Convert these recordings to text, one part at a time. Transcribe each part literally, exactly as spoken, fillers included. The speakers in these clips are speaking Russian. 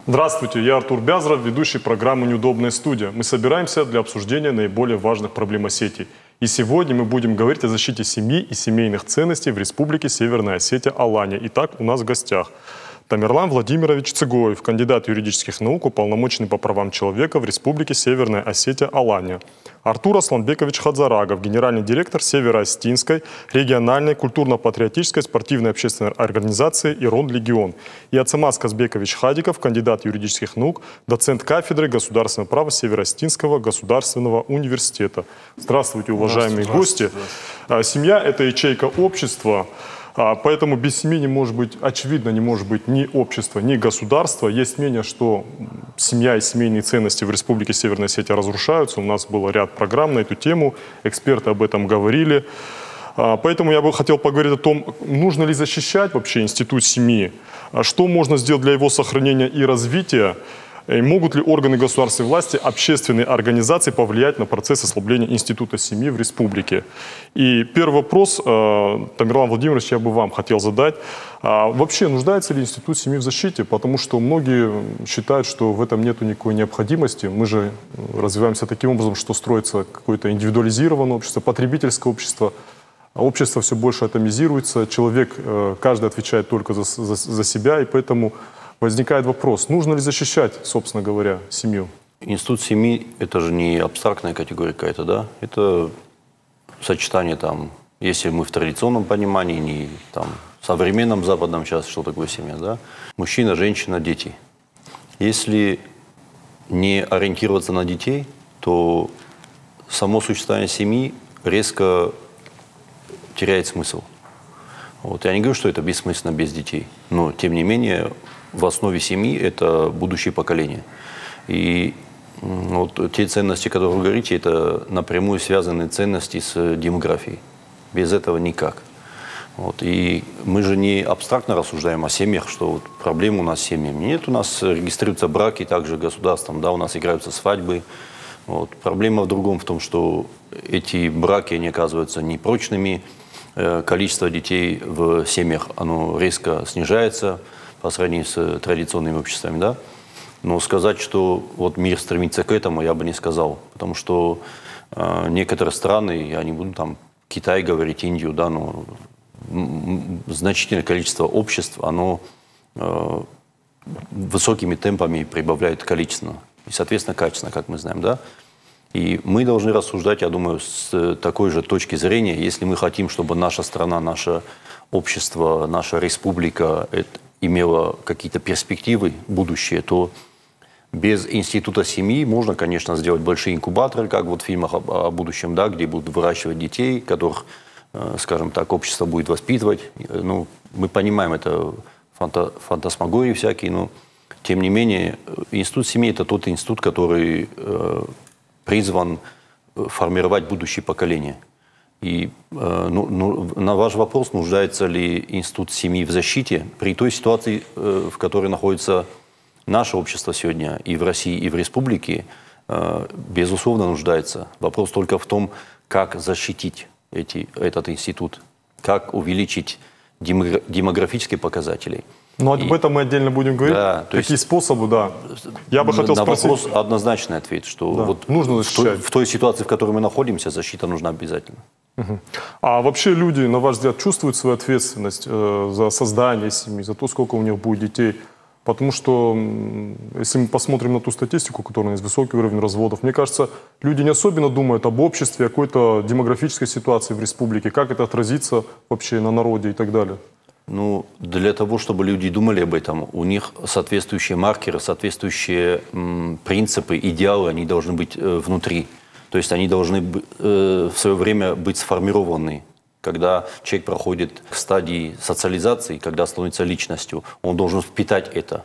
Здравствуйте, я Артур Бязров, ведущий программы «Неудобная студия». Мы собираемся для обсуждения наиболее важных проблем Осетии. И сегодня мы будем говорить о защите семьи и семейных ценностей в Республике Северная Осетия Алания. Итак, у нас в гостях Тамерлан Владимирович Цыгоев, кандидат юридических наук, уполномоченный по правам человека в Республике Северная Осетия Алания. Артур Асланбекович Хадзарагов, генеральный директор Северо-Остинской региональной культурно-патриотической спортивной общественной организации «Ирон Легион». И Ацамаз Казбекович Хадиков, кандидат юридических наук, доцент кафедры государственного права Северо-Остинского государственного университета. Здравствуйте, уважаемые Здравствуйте. гости. Здравствуйте. Семья – это ячейка общества. Поэтому без семьи не может быть, очевидно, не может быть ни общества, ни государства. Есть мнение, что семья и семейные ценности в Республике Северная Осетия разрушаются. У нас был ряд программ на эту тему, эксперты об этом говорили. Поэтому я бы хотел поговорить о том, нужно ли защищать вообще институт семьи, что можно сделать для его сохранения и развития. И могут ли органы государственной власти, общественные организации повлиять на процесс ослабления института семьи в республике? И первый вопрос, э, Тамерлан Владимирович, я бы вам хотел задать. А вообще, нуждается ли институт семьи в защите? Потому что многие считают, что в этом нет никакой необходимости. Мы же развиваемся таким образом, что строится какое-то индивидуализированное общество, потребительское общество. Общество все больше атомизируется, человек, э, каждый отвечает только за, за, за себя, и поэтому... Возникает вопрос, нужно ли защищать, собственно говоря, семью? Институт семьи – это же не абстрактная категория какая-то, да? Это сочетание там, если мы в традиционном понимании, не там современном западном сейчас, что такое семья, да? Мужчина, женщина, дети. Если не ориентироваться на детей, то само существование семьи резко теряет смысл. Вот. Я не говорю, что это бессмысленно без детей, но тем не менее в основе семьи это будущее поколение. И вот те ценности, которые вы говорите, это напрямую связаны ценности с демографией. Без этого никак. Вот. И мы же не абстрактно рассуждаем о семьях, что вот проблема у нас с семьями. Нет, у нас регистрируются браки также государством, да, у нас играются свадьбы. Вот. Проблема в другом, в том, что эти браки, они оказываются непрочными, количество детей в семьях, оно резко снижается по сравнению с традиционными обществами, да. Но сказать, что вот мир стремится к этому, я бы не сказал, потому что э, некоторые страны, я не буду там Китай говорить, Индию, да, но значительное количество обществ, оно э, высокими темпами прибавляет количественно и, соответственно, качественно, как мы знаем, да. И мы должны рассуждать, я думаю, с такой же точки зрения, если мы хотим, чтобы наша страна, наше общество, наша республика имела какие-то перспективы, будущее, то без института семьи можно, конечно, сделать большие инкубаторы, как вот в фильмах о, о будущем, да, где будут выращивать детей, которых, э, скажем так, общество будет воспитывать. Ну, мы понимаем, это фанта, фантасмагории всякие, но тем не менее институт семьи – это тот институт, который э, призван формировать будущее поколение. И э, ну, ну, на ваш вопрос, нуждается ли институт семьи в защите, при той ситуации, э, в которой находится наше общество сегодня и в России, и в республике, э, безусловно, нуждается. Вопрос только в том, как защитить эти, этот институт, как увеличить демографические показатели. Но об этом мы отдельно будем говорить. Да, Какие есть, способы, да. Я бы хотел на спросить... вопрос однозначный ответ, что да, вот нужно в, той, в той ситуации, в которой мы находимся, защита нужна обязательно. Угу. А вообще люди, на ваш взгляд, чувствуют свою ответственность э, за создание семьи, за то, сколько у них будет детей? Потому что, если мы посмотрим на ту статистику, которая есть высокий уровень разводов, мне кажется, люди не особенно думают об обществе, о какой-то демографической ситуации в республике, как это отразится вообще на народе и так далее. Ну, для того, чтобы люди думали об этом, у них соответствующие маркеры, соответствующие м, принципы, идеалы, они должны быть э, внутри. То есть они должны э, в свое время быть сформированы. Когда человек проходит к стадии социализации, когда становится личностью, он должен впитать это.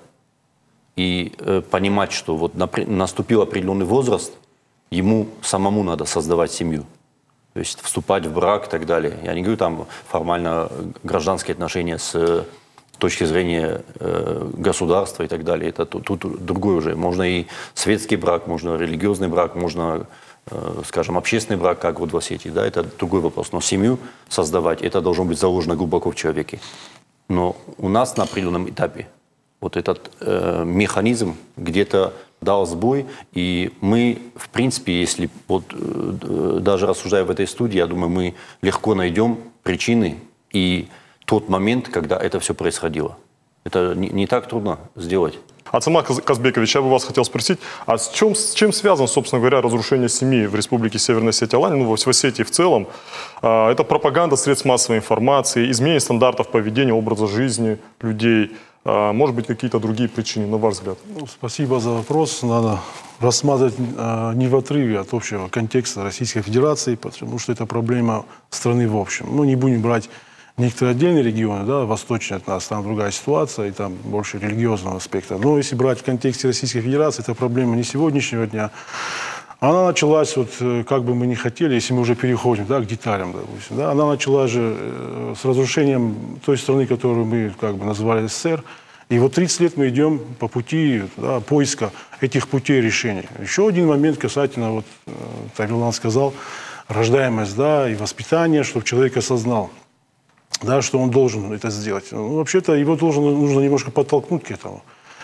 И э, понимать, что вот наступил определенный возраст, ему самому надо создавать семью. То есть вступать в брак и так далее. Я не говорю там формально гражданские отношения с точки зрения э, государства и так далее. Это тут, тут другое уже. Можно и светский брак, можно религиозный брак, можно, э, скажем, общественный брак, как вот в Осетии. Да, это другой вопрос. Но семью создавать, это должно быть заложено глубоко в человеке. Но у нас на определенном этапе вот этот э, механизм где-то дал сбой, и мы, в принципе, если вот э, даже рассуждая в этой студии, я думаю, мы легко найдем причины и тот момент, когда это все происходило. Это не, не так трудно сделать. Ацамат Казбекович, я бы вас хотел спросить, а с чем, с чем связано, собственно говоря, разрушение семьи в Республике Северная Осетия-Алания, ну, в Осетии в целом? А, это пропаганда средств массовой информации, изменение стандартов поведения, образа жизни людей, а, может быть, какие-то другие причины, на ваш взгляд? Ну, спасибо за вопрос. Надо рассматривать а, не в отрыве от общего контекста Российской Федерации, потому что это проблема страны в общем. Ну, не будем брать некоторые отдельные регионы, да, восточные от нас, там другая ситуация, и там больше религиозного аспекта. Но если брать в контексте Российской Федерации, это проблема не сегодняшнего дня. Она началась, вот, как бы мы ни хотели, если мы уже переходим, да, к деталям, допустим, да, она началась же э, с разрушением той страны, которую мы как бы назвали СССР. И вот тридцать лет мы идем по пути, да, поиска этих путей решения. Еще один момент касательно, вот э, Тавилан сказал, рождаемость, да, и воспитание, чтобы человек осознал, да, что он должен это сделать. Ну, вообще-то его должен, нужно немножко подтолкнуть к этому.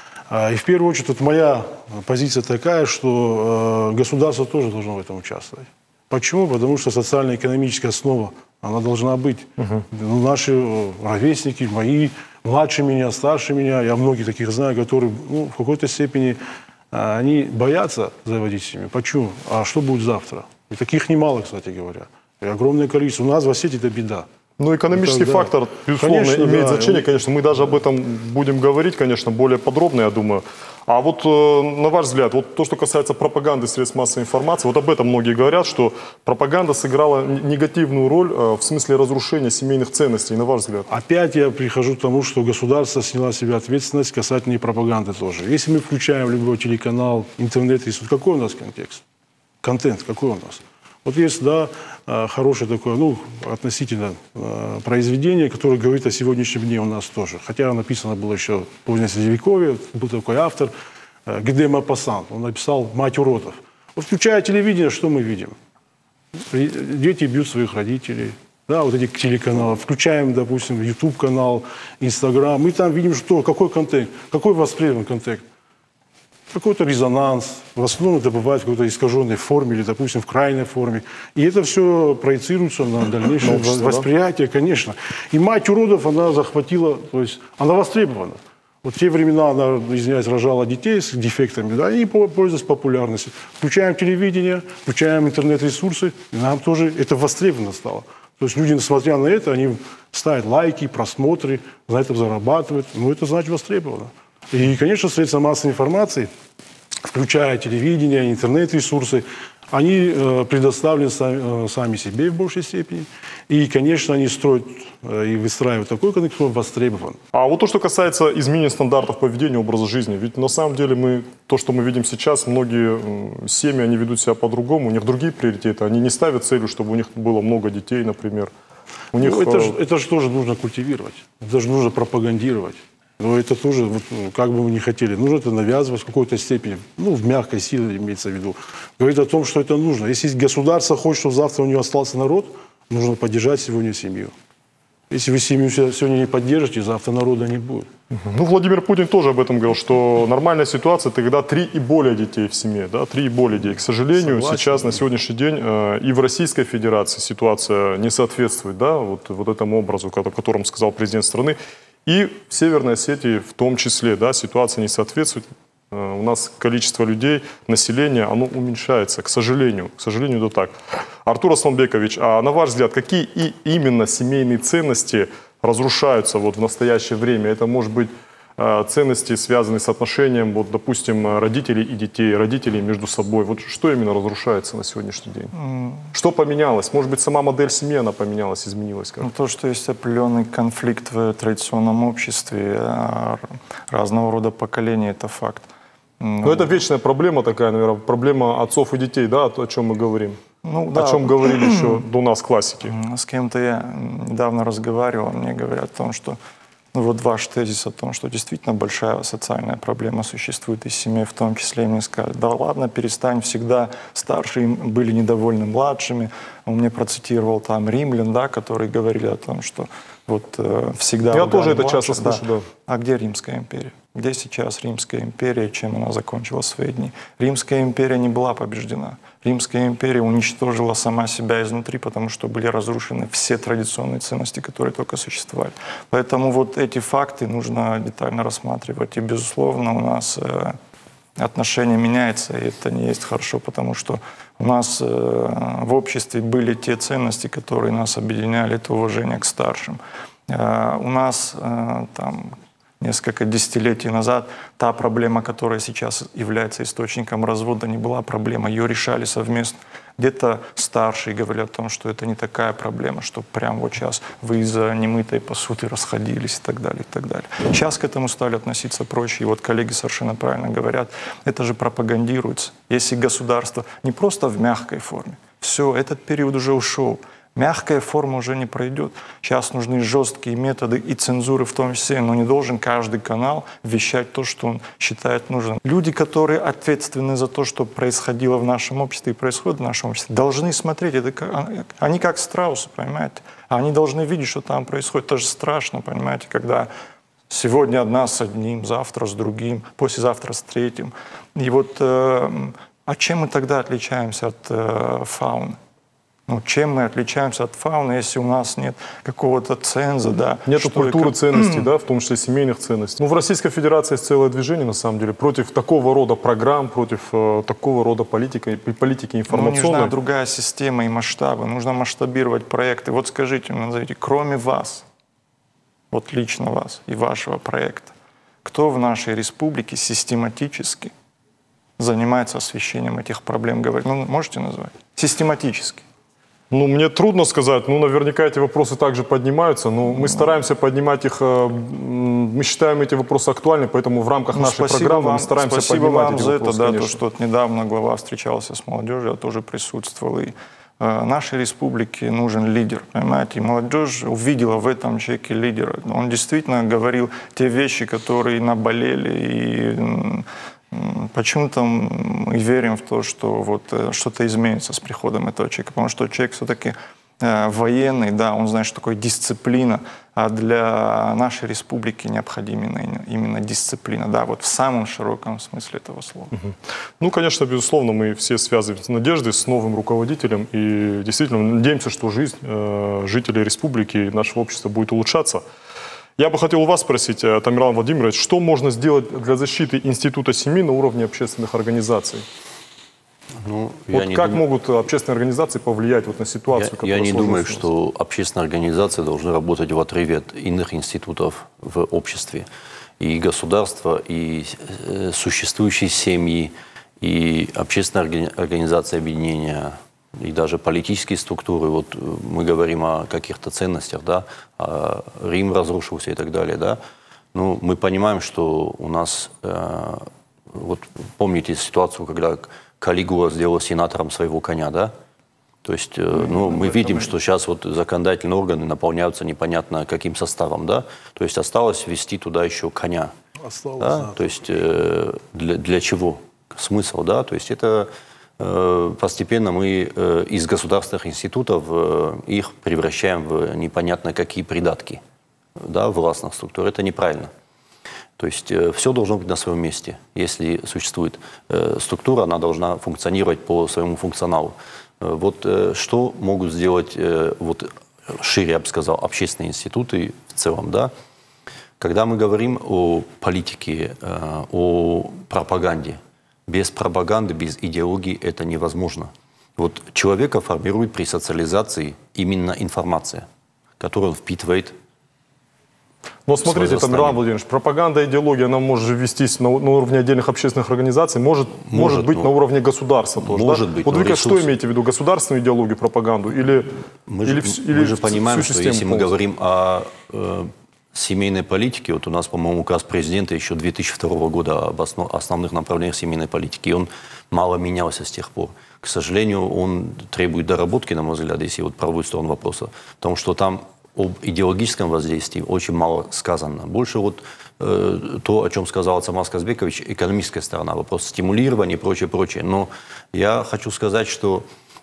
И в первую очередь, вот моя позиция такая, что э, государство тоже должно в этом участвовать. Почему? Потому что социально-экономическая основа, она должна быть. Uh-huh. Ну, наши ровесники, мои, младше меня, старше меня, я многих таких знаю, которые, ну, в какой-то степени э, они боятся заводить семью. Почему? А что будет завтра? И таких немало, кстати говоря. И огромное количество. У нас в Осетии это беда. Ну, экономический это, фактор, да. безусловно, Конечно, имеет да. значение. Конечно, мы даже об этом будем говорить, конечно, более подробно, я думаю. А вот, э, на ваш взгляд, вот то, что касается пропаганды средств массовой информации, вот об этом многие говорят, что пропаганда сыграла негативную роль э, в смысле разрушения семейных ценностей, на ваш взгляд? Опять я прихожу к тому, что государство сняло с себя ответственность касательно и пропаганды тоже. Если мы включаем любой телеканал, интернет, какой у нас контекст? Контент какой у нас? Вот есть, да, хорошее такое, ну, относительно произведение, которое говорит о сегодняшнем дне у нас тоже. Хотя написано было еще в позднее Средневековье, был такой автор, Где Мопассан, он написал «Мать уродов». Вот включая телевидение, что мы видим? Дети бьют своих родителей, да, вот эти телеканалы. Включаем, допустим, YouTube-канал, Instagram, мы там видим, что, какой контент, какой востребован контент. Какой-то резонанс, в основном это бывает в какой-то искаженной форме или, допустим, в крайней форме. И это все проецируется на дальнейшее общество, восприятие, да? Конечно. И «Мать уродов», она захватила, то есть она востребована. Вот в те времена она, извиняюсь, рожала детей с дефектами, да, и пользуясь популярностью. Включаем телевидение, включаем интернет-ресурсы, и нам тоже это востребовано стало. То есть люди, несмотря на это, они ставят лайки, просмотры, на этом зарабатывают. Ну, это значит востребовано. И, конечно, средства массовой информации, включая телевидение, интернет-ресурсы, они э, предоставлены сами, э, сами себе в большей степени. И, конечно, они строят э, и выстраивают такой контекст, который востребован. А вот то, что касается изменения стандартов поведения, образа жизни, ведь на самом деле мы, то, что мы видим сейчас, многие э, семьи, они ведут себя по-другому, у них другие приоритеты, они не ставят целью, чтобы у них было много детей, например. У них, ну, это, э... же, это же тоже нужно культивировать, это же нужно пропагандировать. Но это тоже, вот, как бы мы ни хотели, нужно это навязывать в какой-то степени, ну, в мягкой силе имеется в виду. Говорит о том, что это нужно. Если государство хочет, чтобы завтра у него остался народ, нужно поддержать сегодня семью. Если вы семью сегодня не поддержите, завтра народа не будет. Ну, Владимир Путин тоже об этом говорил, что нормальная ситуация – это когда три и более детей в семье, да, три и более детей. К сожалению, Согласен, сейчас, да. на сегодняшний день э, и в Российской Федерации ситуация не соответствует, да, вот, вот этому образу, о котором сказал президент страны. И в Северной Осетии в том числе, да, ситуация не соответствует. У нас количество людей, населения, оно уменьшается, к сожалению. К сожалению, это так. Артур Асланбекович, а на ваш взгляд, какие и именно семейные ценности разрушаются вот в настоящее время? Это может быть ценности, связанные с отношением, вот, допустим, родителей и детей, родителей между собой. Вот что именно разрушается на сегодняшний день? Mm. Что поменялось? Может быть, сама модель семьи, она поменялась, изменилась? Ну, то, что есть определенный конфликт в традиционном обществе, разного рода поколения, это факт. Ну, Но это вечная проблема такая, наверное, проблема отцов и детей, да, о чем мы говорим? Ну, о да. чем говорили еще до нас классики. С кем-то я недавно разговаривал, мне говорят о том, что ну, вот ваш тезис о том, что действительно большая социальная проблема существует и в семье, в том числе, и мне сказали, да ладно, перестань, всегда старшие были недовольны младшими. Он мне процитировал там римлян, да, которые говорили о том, что вот э, всегда... Я тоже это младших, часто слышу, да. да. А где Римская империя? Где сейчас Римская империя, чем она закончила свои дни? Римская империя не была побеждена. Римская империя уничтожила сама себя изнутри, потому что были разрушены все традиционные ценности, которые только существовали. Поэтому вот эти факты нужно детально рассматривать. И, безусловно, у нас э, отношение меняется, и это не есть хорошо, потому что у нас э, в обществе были те ценности, которые нас объединяли, это уважение к старшим. Э, у нас э, там... Несколько десятилетий назад та проблема, которая сейчас является источником развода, не была проблема. Ее решали совместно. Где-то старшие говорили о том, что это не такая проблема, что прям вот сейчас вы из-за немытой посуды расходились и так далее, и так далее. Сейчас к этому стали относиться проще. И вот коллеги совершенно правильно говорят, это же пропагандируется. Если государство не просто в мягкой форме, все, этот период уже ушел. Мягкая форма уже не пройдет. Сейчас нужны жесткие методы и цензуры в том числе, но не должен каждый канал вещать то, что он считает нужным. Люди, которые ответственны за то, что происходило в нашем обществе и происходит в нашем обществе, должны смотреть. Это как, они как страусы, понимаете? Они должны видеть, что там происходит. Это же страшно, понимаете, когда сегодня одна с одним, завтра с другим, послезавтра с третьим. И вот э, а чем мы тогда отличаемся от э, фауны? Ну, чем мы отличаемся от фауны, если у нас нет какого-то ценза, да? Нету культуры ценностей, да, в том числе семейных ценностей. Ну, в Российской Федерации есть целое движение, на самом деле, против такого рода программ, против э, такого рода политики, политики информационной. Ну, нужна другая система и масштабы. Нужно масштабировать проекты. Вот скажите, назовите, кроме вас, вот лично вас и вашего проекта, кто в нашей республике систематически занимается освещением этих проблем? Говорит, ну, можете назвать? Систематически. Ну, мне трудно сказать. Ну, наверняка эти вопросы также поднимаются, но мы стараемся поднимать их, мы считаем эти вопросы актуальными, поэтому в рамках ну, нашей программы вам, мы стараемся спасибо поднимать вам эти за вопросы, это, да, конечно. то, что вот недавно глава встречался с молодежью, я тоже присутствовал, и э, нашей республике нужен лидер, понимаете, и молодежь увидела в этом человеке лидера. Он действительно говорил те вещи, которые наболели, и почему-то мы верим в то, что вот что-то изменится с приходом этого человека, потому что человек все-таки э, военный, да, он знает, что такое дисциплина, а для нашей республики необходима именно, именно дисциплина, да, вот в самом широком смысле этого слова. Угу. Ну, конечно, безусловно, мы все связываем с надеждой, с новым руководителем, и действительно надеемся, что жизнь э, жителей республики, нашего общества будет улучшаться. Я бы хотел у вас спросить, Тамерлан Владимирович, что можно сделать для защиты института семьи на уровне общественных организаций? Ну, вот я как не могут дум... общественные организации повлиять вот на ситуацию? Я, я не думаю, что общественные организации должны работать в отрыве от иных институтов в обществе. И государство, и существующие семьи, и общественные организации объединения, и даже политические структуры, вот мы говорим о каких-то ценностях, да, а Рим разрушился и так далее, да, ну, мы понимаем, что у нас, э, вот помните ситуацию, когда Калигула сделал сенатором своего коня, да, то есть, э, ну, мы видим, что сейчас вот законодательные органы наполняются непонятно каким составом, да, то есть осталось ввести туда еще коня, Осталось, да? Да. То есть э, для, для чего? Смысл, да, то есть это постепенно мы из государственных институтов их превращаем в непонятно какие придатки, да, властных структур. Это неправильно. То есть все должно быть на своем месте. Если существует структура, она должна функционировать по своему функционалу. Вот что могут сделать, вот шире, я бы сказал, общественные институты в целом, да? Когда мы говорим о политике, о пропаганде, без пропаганды, без идеологии это невозможно. Вот человека формирует при социализации именно информация, которую он впитывает. Но смотрите, Тамерлан Владимирович, пропаганда, идеология, она может вестись на, на уровне отдельных общественных организаций, может, может, может быть, ну, на уровне государства тоже. Может да? быть. Вот вы как ресурсы... что имеете в виду? Государственную идеологию, пропаганду? Или, мы или, же, или мы же понимаем, что если мы полностью говорим о э, семейной политике, вот у нас, по-моему, указ президента еще две тысячи второго года об основ, основных направлениях семейной политики, и он мало менялся с тех пор. К сожалению, он требует доработки, на мой взгляд, если вот правую сторону вопроса, потому что там об идеологическом воздействии очень мало сказано. Больше вот э, то, о чем сказал Самас Казбекович, экономическая сторона, вопрос стимулирования и прочее, прочее. Но я хочу сказать, что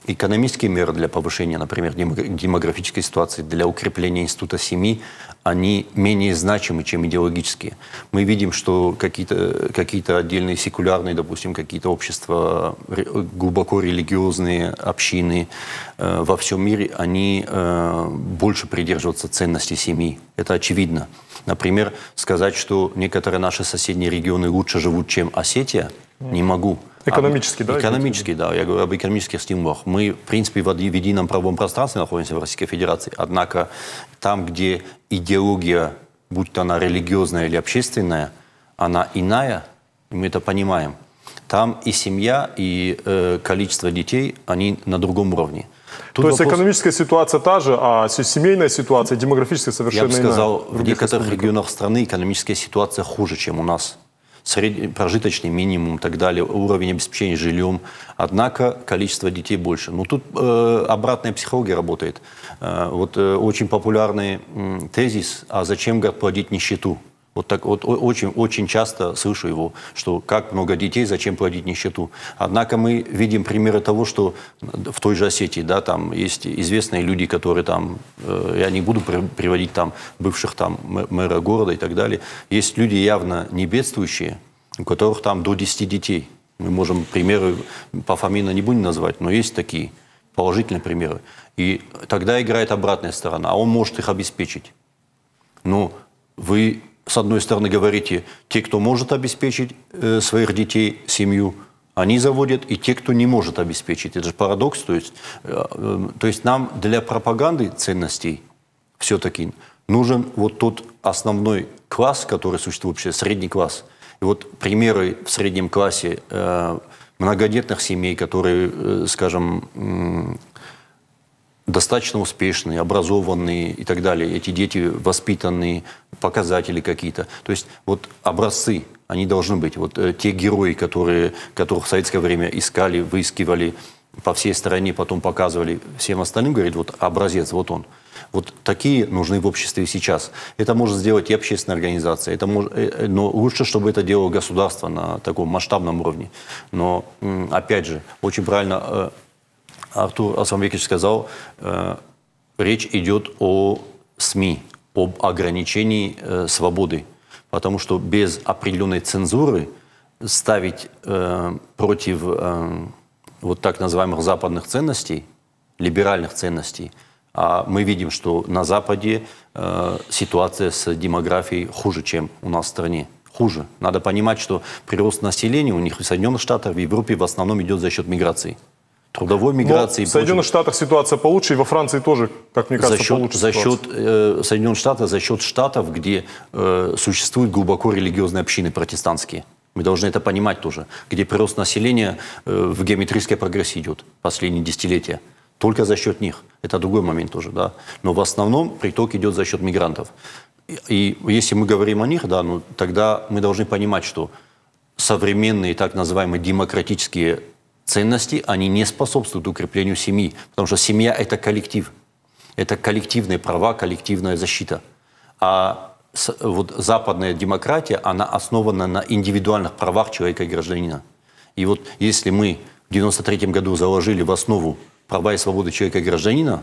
экономические меры для повышения, например, демографической ситуации, для укрепления института семьи, они менее значимы, чем идеологические. Мы видим, что какие-то какие-то отдельные секулярные, допустим, какие-то общества, глубоко религиозные общины э, во всем мире, они э, больше придерживаются ценностей семьи. Это очевидно. Например, сказать, что некоторые наши соседние регионы лучше живут, чем Осетия, не могу. Экономически, а, да? Экономически, да. Я говорю об экономических стимулах. Мы, в принципе, в едином правовом пространстве находимся в Российской Федерации. Однако там, где идеология, будь то она религиозная или общественная, она иная, мы это понимаем. Там и семья, и э, количество детей, они на другом уровне. Тут То есть вопрос... экономическая ситуация та же, а семейная ситуация, демографическая совершенно Я бы сказал, иная. в некоторых регионах страны экономическая ситуация хуже, чем у нас. Средний, прожиточный минимум и так далее, уровень обеспечения жильем. Однако количество детей больше. Но тут э, обратная психология работает. Э, вот э, очень популярный э, тезис, а зачем, говорят, плодить нищету? Вот так вот очень, очень часто слышу его, что как много детей, зачем плодить нищету. Однако мы видим примеры того, что в той же Осетии, да, там есть известные люди, которые там, э, я не буду приводить там бывших там мэра города и так далее, есть люди явно не бедствующие, у которых там до десяти детей. Мы можем примеры пофамильно не будем назвать, но есть такие положительные примеры. И тогда играет обратная сторона, а он может их обеспечить. Но вы... С одной стороны, говорите, те, кто может обеспечить э, своих детей, семью, они заводят, и те, кто не может обеспечить. Это же парадокс. То есть, э, э, то есть нам для пропаганды ценностей все-таки нужен вот тот основной класс, который существует вообще, средний класс. И вот примеры в среднем классе э, многодетных семей, которые, э, скажем, э, достаточно успешные, образованные и так далее. Эти дети воспитанные, показатели какие-то. То есть вот образцы, они должны быть. Вот э, те герои, которые, которых в советское время искали, выискивали по всей стране, потом показывали всем остальным, говорит, вот образец, вот он. Вот такие нужны в обществе сейчас. Это может сделать и общественная организация. Это может, э, но лучше, чтобы это делало государство на таком масштабном уровне. Но, э, опять же, очень правильно... Э, Артур Асламбекович сказал, э, речь идет о СМИ, об ограничении э, свободы. Потому что без определенной цензуры ставить э, против э, вот так называемых западных ценностей, либеральных ценностей, а мы видим, что на Западе э, ситуация с демографией хуже, чем у нас в стране. Хуже. Надо понимать, что прирост населения у них в Соединенных Штатах, в Европе в основном идет за счет миграции. Трудовой миграции. Но в Соединенных Штатах ситуация получше, и во Франции тоже, как мне кажется, за счет, получше за ситуация. счет э, Соединенных Штатов, за счет штатов, где э, существуют глубоко религиозные общины протестантские. Мы должны это понимать тоже. Где прирост населения э, в геометрической прогрессии идет последние десятилетия. Только за счет них. Это другой момент тоже, да. Но в основном приток идет за счет мигрантов. И, и если мы говорим о них, да, ну, тогда мы должны понимать, что современные так называемые демократические ценности, они не способствуют укреплению семьи. Потому что семья – это коллектив. Это коллективные права, коллективная защита. А вот западная демократия, она основана на индивидуальных правах человека и гражданина. И вот если мы в девяносто третьем году заложили в основу права и свободы человека и гражданина,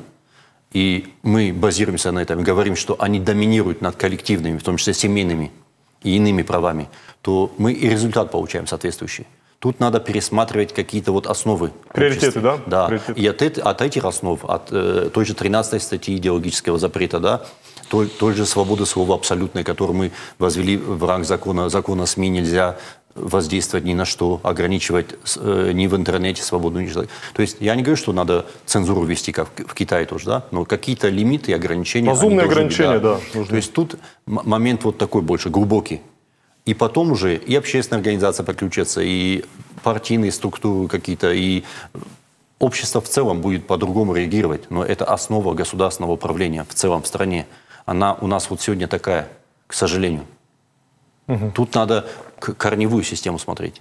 и мы базируемся на этом и говорим, что они доминируют над коллективными, в том числе семейными и иными правами, то мы и результат получаем соответствующий. Тут надо пересматривать какие-то вот основы. Приоритеты, да? Да. Приоритеты. И от, от этих основ, от э, той же тринадцатой статьи идеологического запрета, да, той, той же свободы слова абсолютной, которую мы возвели в ранг закона, закона СМИ, нельзя воздействовать ни на что, ограничивать э, ни в интернете свободу. Ни что. То есть я не говорю, что надо цензуру ввести, как в Китае тоже, да, но какие-то лимиты и ограничения. Разумные ограничения, быть, да. да. Нужны. То есть тут момент вот такой больше, глубокий. И потом уже и общественная организация подключится, и партийные структуры какие-то, и общество в целом будет по-другому реагировать. Но это основа государственного управления в целом в стране. Она у нас вот сегодня такая, к сожалению. Угу. Тут надо корневую систему смотреть.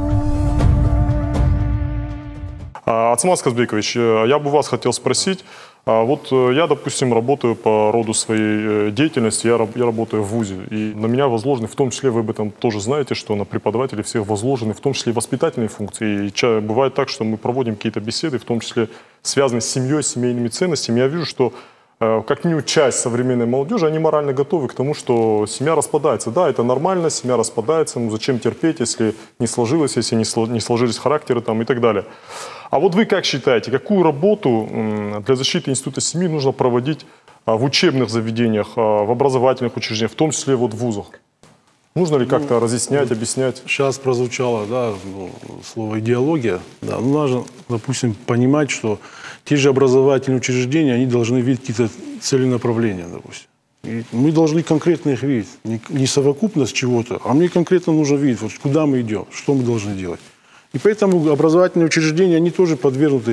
Ацмаз Казбекович, я бы вас хотел спросить, А вот э, я, допустим, работаю по роду своей э, деятельности, я, раб- я работаю в ВУЗе, и на меня возложены, в том числе, вы об этом тоже знаете, что на преподавателей всех возложены, в том числе и воспитательные функции. И ча- бывает так, что мы проводим какие-то беседы, в том числе связанные с семьей, семейными ценностями. Я вижу, что э, как минимум часть современной молодежи, они морально готовы к тому, что семья распадается. Да, это нормально, семья распадается, ну зачем терпеть, если не сложилось, если не, сло- не сложились характеры там, и так далее. А вот вы как считаете, какую работу м, для защиты института семьи нужно проводить а, в учебных заведениях, а, в образовательных учреждениях, в том числе вот в вузах? Нужно ли как-то Ну, разъяснять, объяснять? Сейчас прозвучало, да, ну, слово идеология. Да, ну, нужно, допустим, понимать, что те же образовательные учреждения, они должны видеть какие-то целенаправления, допустим. И мы должны конкретно их видеть. Не, не совокупность чего-то, а мне конкретно нужно видеть, вот куда мы идем, что мы должны делать. И поэтому образовательные учреждения, они тоже подвергнуты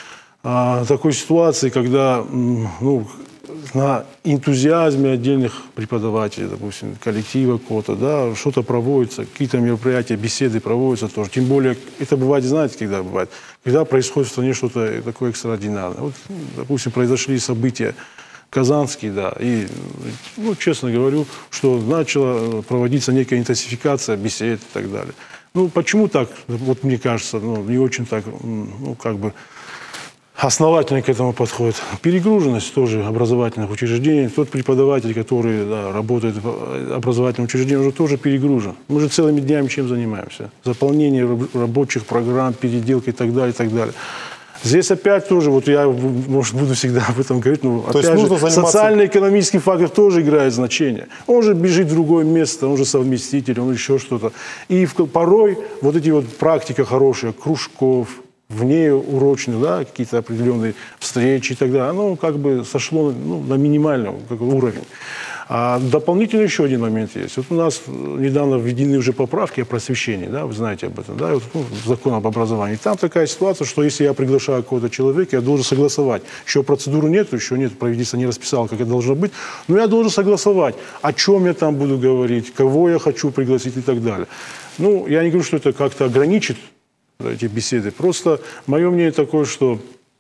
а, такой ситуации, когда м, ну, на энтузиазме отдельных преподавателей, допустим, коллектива какого-то, да, что-то проводится, какие-то мероприятия, беседы проводятся тоже. Тем более, это бывает, знаете, когда бывает? Когда происходит в стране что-то такое экстраординарное. Вот, допустим, произошли события казанские, да, и, ну, честно говорю, что начала проводиться некая интенсификация бесед и так далее. Ну, почему так, вот мне кажется, ну, не очень так, ну, как бы, основательно к этому подходит. Перегруженность тоже образовательных учреждений. Тот преподаватель, который, да, работает в образовательном учреждении, уже тоже перегружен. Мы же целыми днями чем занимаемся? Заполнение рабочих программ, переделка и так далее, и так далее. Здесь опять тоже, вот я, может, буду всегда об этом говорить, но То опять же, заниматься... социально-экономический фактор тоже играет значение. Он же бежит в другое место, он же совместитель, он еще что-то. И в, порой вот эти вот практика хорошая, кружков, вне урочных, да, какие-то определенные встречи и так далее, оно как бы сошло, ну, на минимальный как бы уровень. А дополнительно еще один момент есть. Вот у нас недавно введены уже поправки о просвещении, да, вы знаете об этом, да, вот, ну, закон об образовании. Там такая ситуация, что если я приглашаю какого-то человека, я должен согласовать. Еще процедуры нет, еще нет, правительство не расписало, как это должно быть, но я должен согласовать, о чем я там буду говорить, кого я хочу пригласить и так далее. Ну, я не говорю, что это как-то ограничит эти беседы. Просто мое мнение такое, что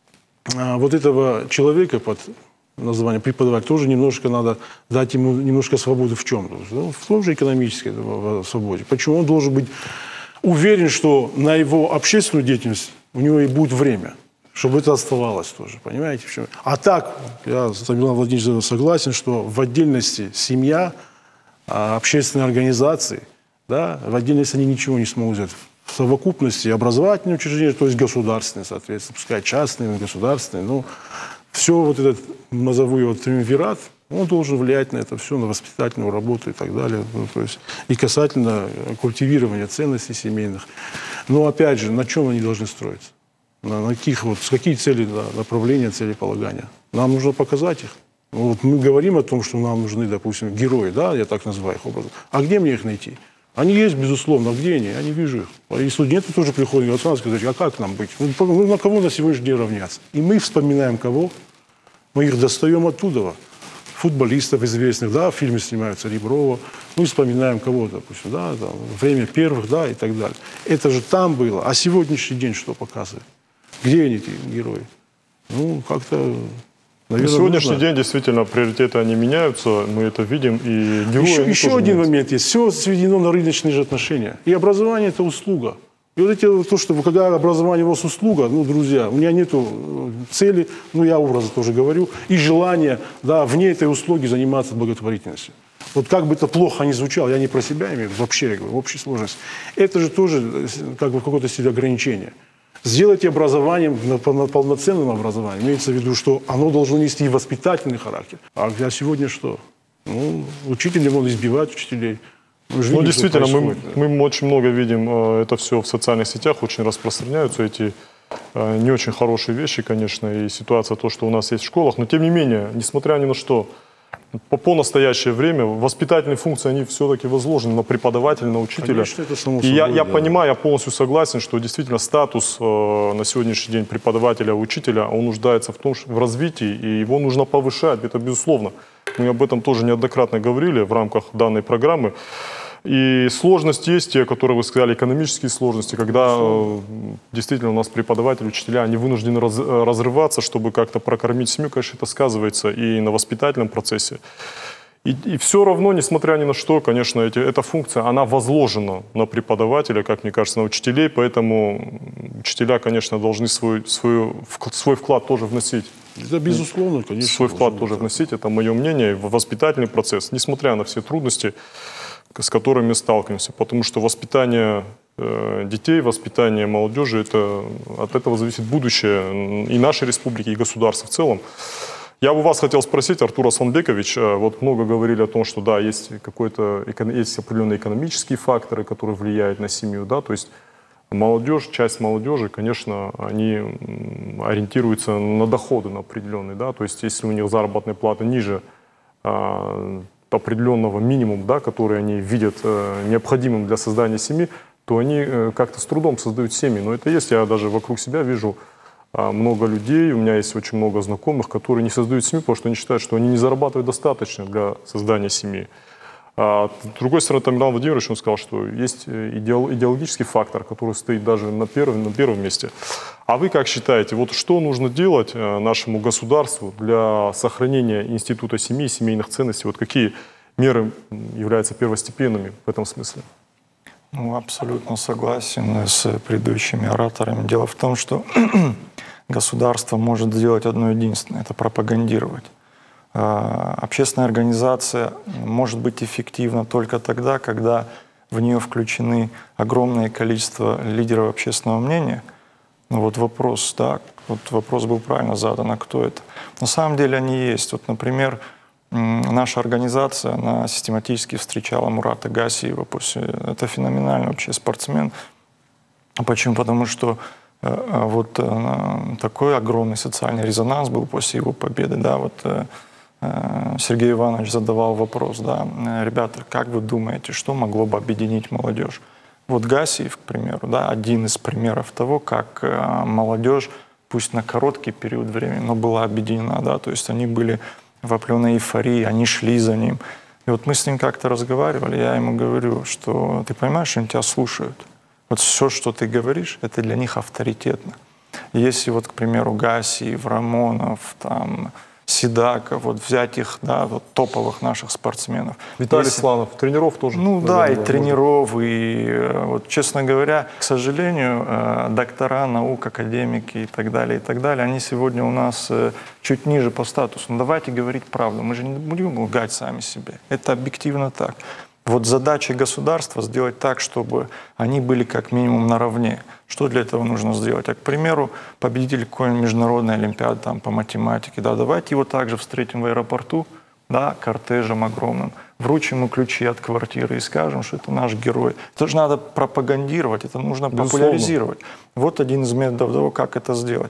а, вот этого человека под название преподаватель тоже немножко надо дать ему немножко свободы в чем? Ну, в том же экономической свободе. Почему он должен быть уверен, что на его общественную деятельность у него и будет время, чтобы это оставалось тоже, понимаете? В чем? А так, я с Тамиланом Владимировичем согласен, что в отдельности семья, общественные организации, да, в отдельности они ничего не смогут сделать. В совокупности образовательные учреждения, то есть государственные, соответственно, пускай частные, государственные, ну, все вот этот мозговой вот триумвират, он должен влиять на это все, на воспитательную работу и так далее. Ну, то есть и касательно культивирования ценностей семейных. Но опять же, на чем они должны строиться? На, на каких, вот, с какие цели, да, направления, целеполагания? Нам нужно показать их. Вот мы говорим о том, что нам нужны, допустим, герои, да, я так называю их образом. А где мне их найти? Они есть, безусловно, а где они? Я не вижу их. И студенты тоже приходят и говорят, сказать, а как нам быть? Ну, на кого на сегодняшний день равняться? И мы вспоминаем кого? Мы их достаем оттуда. Футболистов известных, да, в фильме снимаются Реброва. Мы вспоминаем кого, допустим, да, там, время первых, да, и так далее. Это же там было. А сегодняшний день что показывает? Где они, эти герои? Ну, как-то... Наверное, на сегодняшний нужно. день действительно приоритеты они меняются, мы это видим, и герои Еще, еще один меняются. момент есть. Все сведено на рыночные же отношения. И образование – это услуга. И вот эти, то, что когда образование у вас услуга, ну, друзья, у меня нету цели, ну, я образно тоже говорю, и желания, да, вне этой услуги заниматься благотворительностью. Вот как бы это плохо ни звучало, я не про себя имею, вообще, я говорю, в общей сложности. Это же тоже как бы какое-то себе ограничение. Сделайте образованием, полноценным образованием, имеется в виду, что оно должно нести воспитательный характер. А сегодня что? Ну, учитель вон избивает учителей. Мы же Ну, видим, действительно, мы, происходит. мы очень много видим, э, это все в социальных сетях, очень распространяются эти э, не очень хорошие вещи, конечно, и ситуация, то, что у нас есть в школах. Но, тем не менее, несмотря ни на что, по, по настоящее время воспитательные функции, они все-таки возложены на преподавателя, на учителя. Конечно, это само и я, собой, я да. понимаю, я полностью согласен, что действительно статус э, на сегодняшний день преподавателя, учителя, он нуждается в том, что в развитии, и его нужно повышать, это безусловно. Мы об этом тоже неоднократно говорили в рамках данной программы. И сложности есть, те, которые вы сказали, экономические сложности, когда э, действительно у нас преподаватели, учителя, они вынуждены раз, разрываться, чтобы как-то прокормить семью. Конечно, это сказывается и на воспитательном процессе. И, и все равно, несмотря ни на что, конечно, эти, эта функция, она возложена на преподавателя, как мне кажется, на учителей, поэтому учителя, конечно, должны свой, свой, свой вклад тоже вносить. Это безусловно, конечно. Свой вклад тоже вносить, это мое мнение, в воспитательный процесс, несмотря на все трудности, с которыми мы сталкиваемся. Потому что воспитание э, детей, воспитание молодежи, это, от этого зависит будущее и нашей республики, и государства в целом. Я бы вас хотел спросить, Артур Асланбекович, вот много говорили о том, что да, есть, какой-то, есть определенные экономические факторы, которые влияют на семью, да, то есть молодежь, часть молодежи, конечно, они ориентируются на доходы на определенные, да, то есть если у них заработная плата ниже а, определенного минимума, да, который они видят э, необходимым для создания семьи, то они э, как-то с трудом создают семьи. Но это есть, я даже вокруг себя вижу э, много людей, у меня есть очень много знакомых, которые не создают семью, потому что они считают, что они не зарабатывают достаточно для создания семьи. А с другой стороны, Тамерлан Владимирович, он сказал, что есть идеологический фактор, который стоит даже на первом, на первом месте. А вы как считаете, вот что нужно делать нашему государству для сохранения института семьи, семейных ценностей? Вот какие меры являются первостепенными в этом смысле? Ну, абсолютно согласен с предыдущими ораторами. Дело в том, что государство может сделать одно единственное – это пропагандировать. Общественная организация может быть эффективна только тогда, когда в нее включены огромное количество лидеров общественного мнения. Ну вот вопрос, да, вот вопрос был правильно задан, а кто это? На самом деле они есть. Вот, например, наша организация, она систематически встречала Мурата Гасиева. После... Это феноменальный вообще спортсмен. Почему? Потому что вот такой огромный социальный резонанс был после его победы, да, вот. Сергей Иванович задавал вопрос, да, ребята, как вы думаете, что могло бы объединить молодежь? Вот Гасиев, к примеру, да, один из примеров того, как молодежь, пусть на короткий период времени, но была объединена, да, то есть они были в определенной эйфории, они шли за ним. И вот мы с ним как-то разговаривали, я ему говорю, что ты понимаешь, что они тебя слушают. Вот все, что ты говоришь, это для них авторитетно. Если вот, к примеру, Гасиев, Рамонов, там, Седаков, вот взять их, да, вот топовых наших спортсменов. Виталий Если... Сланов, тренеров тоже. Ну наверное, да, и можно. тренеров, и вот, честно говоря, к сожалению, доктора наук, академики и так далее, и так далее, они сегодня у нас чуть ниже по статусу. Но давайте говорить правду, мы же не будем лгать сами себе. Это объективно так. Вот задача государства сделать так, чтобы они были как минимум наравне. Что для этого нужно сделать? А, к примеру, победитель какой-нибудь международной олимпиады там, по математике, да, давайте его также встретим в аэропорту, да, кортежем огромным, вручим ему ключи от квартиры и скажем, что это наш герой. Это же надо пропагандировать, это нужно Безусловно. популяризировать. Вот один из методов того, как это сделать.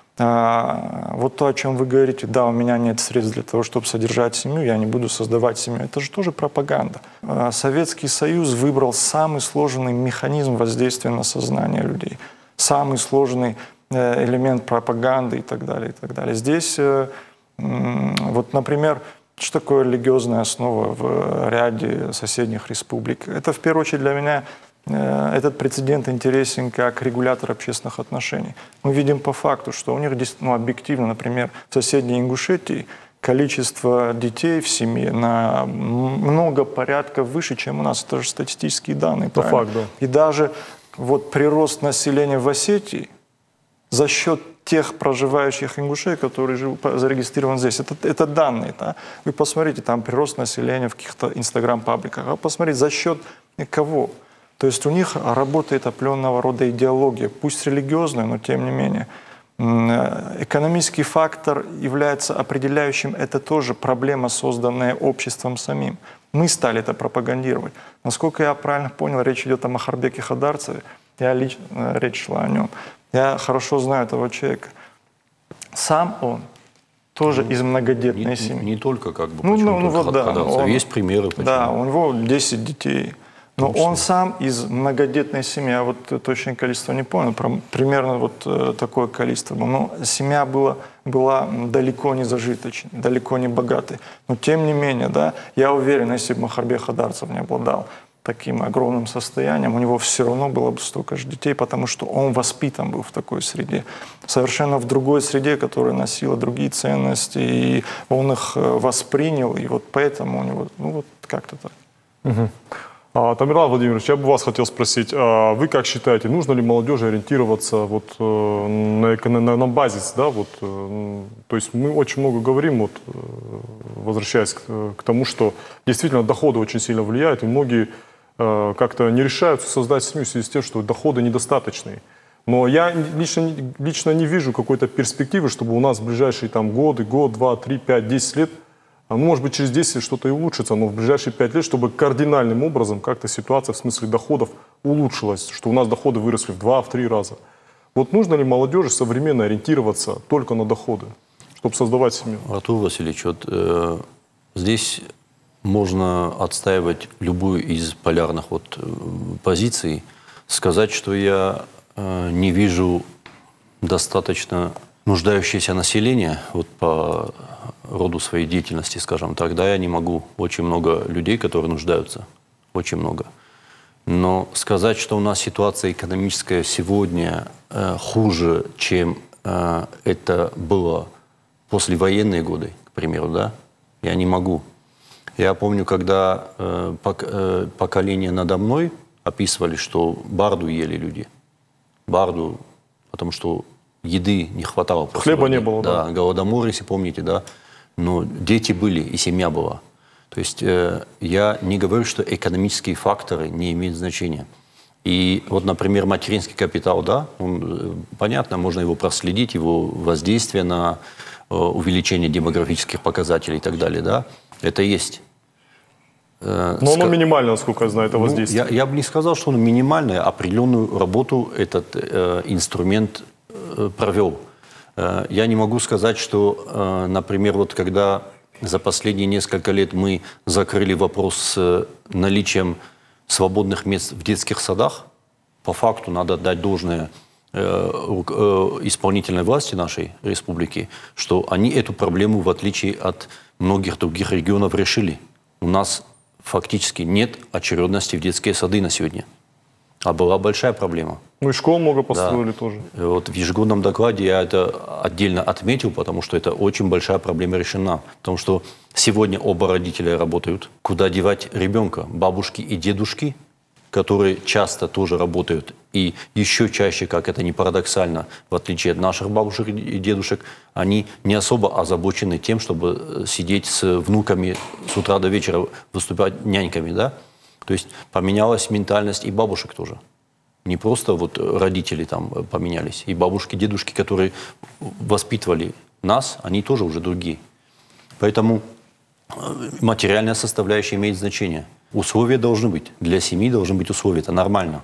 А, вот то, о чем вы говорите, да, у меня нет средств для того, чтобы содержать семью, я не буду создавать семью. Это же тоже пропаганда. А, Советский Союз выбрал самый сложный механизм воздействия на сознание людей, самый сложный э, элемент пропаганды и так далее, и так далее. Здесь, э, э, вот, например, что такое религиозная основа в ряде соседних республик? Это, в первую очередь, для меня этот прецедент интересен как регулятор общественных отношений. Мы видим по факту, что у них, ну, объективно, например, в соседней Ингушетии количество детей в семье на много порядков выше, чем у нас. Это же статистические данные. По факту, да. И даже вот прирост населения в Осетии за счет тех проживающих ингушей, которые живут, зарегистрированы здесь. Это, это данные. Да? Вы посмотрите, там прирост населения в каких-то инстаграм-пабликах. А посмотрите, за счет кого? То есть у них работает определенного рода идеология, пусть религиозная, но тем не менее. Экономический фактор является определяющим, это тоже проблема, созданная обществом самим. Мы стали это пропагандировать. Насколько я правильно понял, речь идет о Махарбеке Хадарцеве, я лично, речь шла о нем. Я хорошо знаю этого человека. Сам он тоже ну, из многодетной не, семьи. Не, не только как бы, ну, почему ну, только вот, да, он, есть примеры. Почему? Да, у него десять детей. Но он сам из многодетной семьи, я вот точное количество не помню, примерно вот такое количество было. Но семья была, была далеко не зажиточной, далеко не богатой. Но тем не менее, да, я уверен, если бы Махарбек Хадарцев не обладал таким огромным состоянием, у него все равно было бы столько же детей, потому что он воспитан был в такой среде. Совершенно в другой среде, которая носила другие ценности, и он их воспринял, и вот поэтому у него, ну вот как-то так. Угу. А, Тамерлан Владимирович, я бы вас хотел спросить, а вы как считаете, нужно ли молодежи ориентироваться вот, на, на, на базис, да, вот, то есть мы очень много говорим, вот, возвращаясь к, к тому, что действительно доходы очень сильно влияют, и многие как-то не решаются создать семью в связи с тем, что доходы недостаточные. Но я лично, лично не вижу какой-то перспективы, чтобы у нас в ближайшие там, годы, год, два, три, пять, десять лет, ну, может быть, через десять лет что-то и улучшится, но в ближайшие пять лет, чтобы кардинальным образом как-то ситуация в смысле доходов улучшилась, что у нас доходы выросли в два, в три раза. Вот нужно ли молодежи современно ориентироваться только на доходы, чтобы создавать семью? Артур Васильевич, вот э, здесь можно отстаивать любую из полярных вот, позиций, сказать, что я э, не вижу достаточно нуждающееся население вот, по роду своей деятельности, скажем так, да, я не могу. Очень много людей, которые нуждаются, очень много. Но сказать, что у нас ситуация экономическая сегодня э, хуже, чем э, это было послевоенные годы, к примеру, да, я не могу. Я помню, когда э, пок э, поколение надо мной описывали, что барду ели люди. Барду, потому что еды не хватало. Хлеба не было, да. Да, голодомор, если помните, да. Но дети были, и семья была. То есть э, я не говорю, что экономические факторы не имеют значения. И вот, например, материнский капитал, да, он, понятно, можно его проследить, его воздействие на э, увеличение демографических показателей и так далее, да. Это есть. Э, Но оно Ска... минимально, насколько я знаю, это воздействие. Ну, я, я бы не сказал, что оно минимальное. Определенную работу этот э, инструмент э, провел. Э, я не могу сказать, что, э, например, вот когда за последние несколько лет мы закрыли вопрос с наличием свободных мест в детских садах, по факту надо отдать должное исполнительной власти нашей республики, что они эту проблему, в отличие от многих других регионов, решили. У нас фактически нет очередности в детские сады на сегодня. А была большая проблема. Ну и школ много построили, да, тоже. Вот в ежегодном докладе я это отдельно отметил, потому что это очень большая проблема решена. Потому что сегодня оба родителя работают. Куда девать ребенка? Бабушки и дедушки, которые часто тоже работают. И еще чаще, как это ни парадоксально, в отличие от наших бабушек и дедушек, они не особо озабочены тем, чтобы сидеть с внуками с утра до вечера, выступать няньками, да? То есть поменялась ментальность и бабушек тоже. Не просто вот родители там поменялись. И бабушки, дедушки, которые воспитывали нас, они тоже уже другие. Поэтому материальная составляющая имеет значение. Условия должны быть. Для семьи должны быть условия. Это нормально.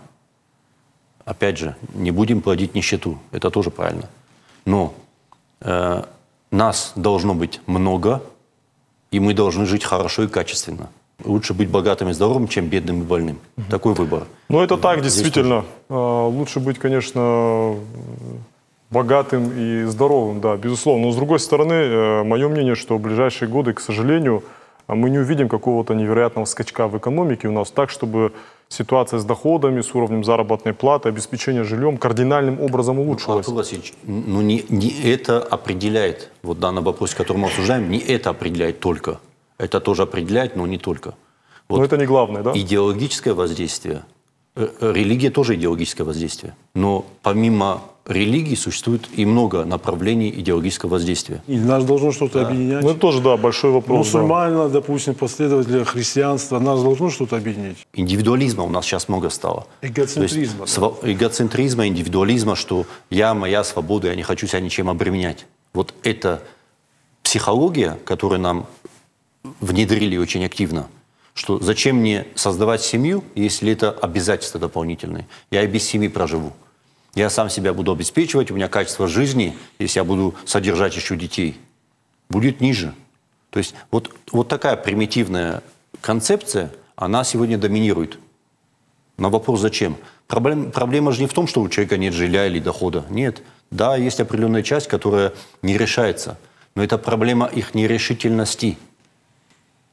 Опять же, не будем плодить нищету. Это тоже правильно. Но э, нас должно быть много, и мы должны жить хорошо и качественно. Лучше быть богатым и здоровым, чем бедным и больным. Угу. Такой выбор. Ну, это так, действительно. Лучше быть, конечно, богатым и здоровым, да, безусловно. Но, с другой стороны, мое мнение, что в ближайшие годы, к сожалению, мы не увидим какого-то невероятного скачка в экономике у нас так, чтобы ситуация с доходами, с уровнем заработной платы, обеспечение жильем кардинальным образом улучшилась. Артур Васильевич, ну не, не это определяет, вот в данном вопросе, который мы обсуждаем, не это определяет только. Это тоже определяет, но не только. Вот но это не главное, да? Идеологическое воздействие. Религия тоже идеологическое воздействие. Но помимо религии существует и много направлений идеологического воздействия. И нас должно что-то, да, объединять. Ну, это тоже, да, большой вопрос. Мусульмане, да. допустим, последователи христианства, нас должно что-то объединять. Индивидуализма у нас сейчас много стало. Эгоцентризма. Есть, да. Эгоцентризма, индивидуализма, что я, моя свобода, я не хочу себя ничем обременять. Вот эта психология, которую нам внедрили очень активно, что зачем мне создавать семью, если это обязательства дополнительные. Я и без семьи проживу. Я сам себя буду обеспечивать, у меня качество жизни, если я буду содержать еще детей, будет ниже. То есть вот, вот такая примитивная концепция, она сегодня доминирует. На вопрос зачем? Проблем, проблема же не в том, что у человека нет жилья или дохода. Нет. Да, есть определенная часть, которая не решается. Но это проблема их нерешительности.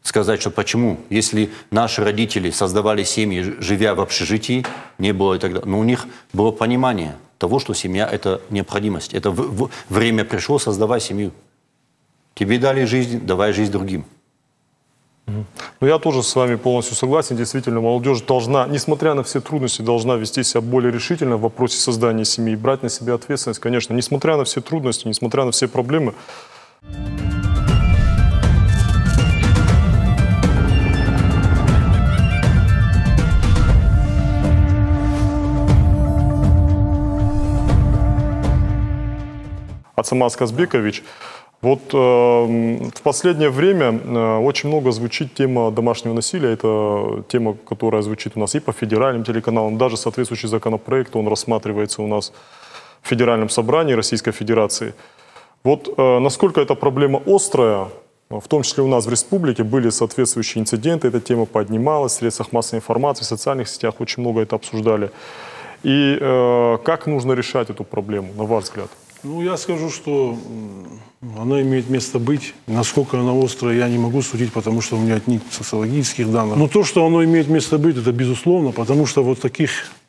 сказать, что почему. Если наши родители создавали семьи, живя в общежитии, не было и так далее, но у них было понимание того, что семья – это необходимость. Это в, в, время пришло, создавай семью. Тебе дали жизнь, давай жизнь другим. Ну, я тоже с вами полностью согласен. Действительно, молодежь должна, несмотря на все трудности, должна вести себя более решительно в вопросе создания семьи, брать на себя ответственность, конечно, несмотря на все трудности, несмотря на все проблемы. Ацамаз Казбекович, вот э, в последнее время э, очень много звучит тема домашнего насилия. Это тема, которая звучит у нас и по федеральным телеканалам. Даже соответствующий законопроект, он рассматривается у нас в Федеральном собрании Российской Федерации. Вот э, насколько эта проблема острая, в том числе у нас в республике были соответствующие инциденты, эта тема поднималась в средствах массовой информации, в социальных сетях очень много это обсуждали. И э, как нужно решать эту проблему, на ваш взгляд? Ну, я скажу, что она имеет место быть. Насколько она острая, я не могу судить, потому что у меня нет социологических данных. Но то, что оно имеет место быть, это безусловно, потому что вот таких,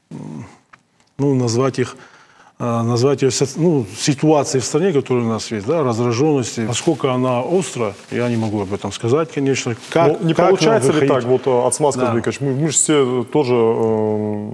ну, назвать их, назвать ее, ну, ситуации в стране, которые у нас есть, да, раздраженности, насколько она острая, я не могу об этом сказать, конечно. Как, Но не как получается ли выходить? так, вот, Ацамаз Казбекович, да. мы, мы же все тоже... Э,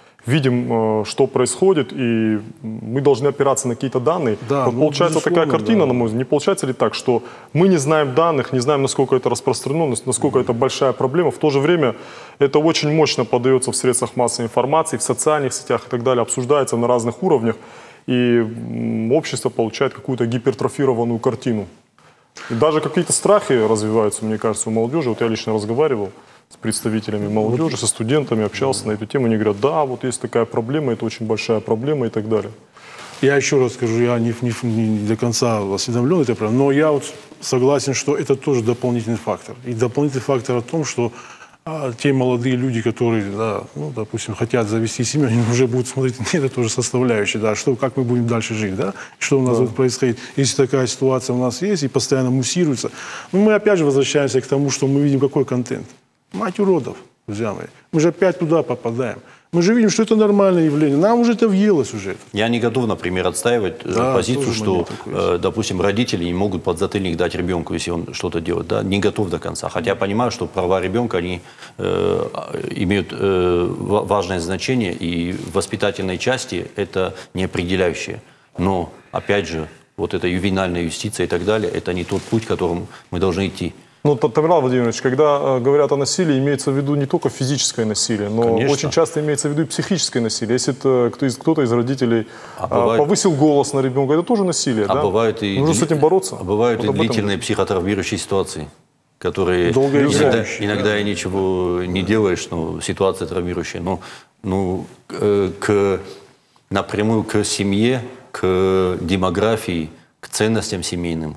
видим, что происходит, и мы должны опираться на какие-то данные. Да, вот ну, получается такая картина, да. на мой взгляд. Не получается ли так, что мы не знаем данных, не знаем, насколько это распространено, насколько это большая проблема. В то же время это очень мощно подается в средствах массовой информации, в социальных сетях и так далее, обсуждается на разных уровнях, и общество получает какую-то гипертрофированную картину. И даже какие-то страхи развиваются, мне кажется, у молодежи. Вот я лично разговаривал с представителями молодежи, со студентами, общался на эту тему. Они говорят, да, вот есть такая проблема, это очень большая проблема и так далее. Я еще раз скажу, я не, не, не до конца осведомлен этой проблемой, но я вот согласен, что это тоже дополнительный фактор. И дополнительный фактор о том, что а, те молодые люди, которые, да, ну, допустим, хотят завести семью, они уже будут смотреть на это тоже составляющее, да, что, как мы будем дальше жить, да, что у нас да. будет происходить. Если такая ситуация у нас есть и постоянно муссируется, ну, мы опять же возвращаемся к тому, что мы видим, какой контент. Мать уродов, друзья мои. Мы же опять туда попадаем. Мы же видим, что это нормальное явление. Нам уже это въелось уже. Я не готов, например, отстаивать да, позицию, что, э, допустим, родители не могут подзатыльник дать ребенку, если он что-то делает. Да? Не готов до конца. Хотя я понимаю, что права ребенка, они э, имеют э, важное значение, и в воспитательной части это не определяющее. Но, опять же, вот эта ювенальная юстиция и так далее, это не тот путь, которым мы должны идти. Ну, Тамерлан Владимирович, когда э, говорят о насилии, имеется в виду не только физическое насилие, но Конечно. очень часто имеется в виду и психическое насилие. Если кто-то из, кто из родителей а э, бывает... повысил голос на ребенка, это тоже насилие, а да? Бывает и Нужно дли... с этим бороться. А бывают вот и длительные психотравмирующие ситуации, которые иногда, иногда да. и ничего не делаешь, но ситуация травмирующая. Но ну, к, напрямую к семье, к демографии, к ценностям семейным,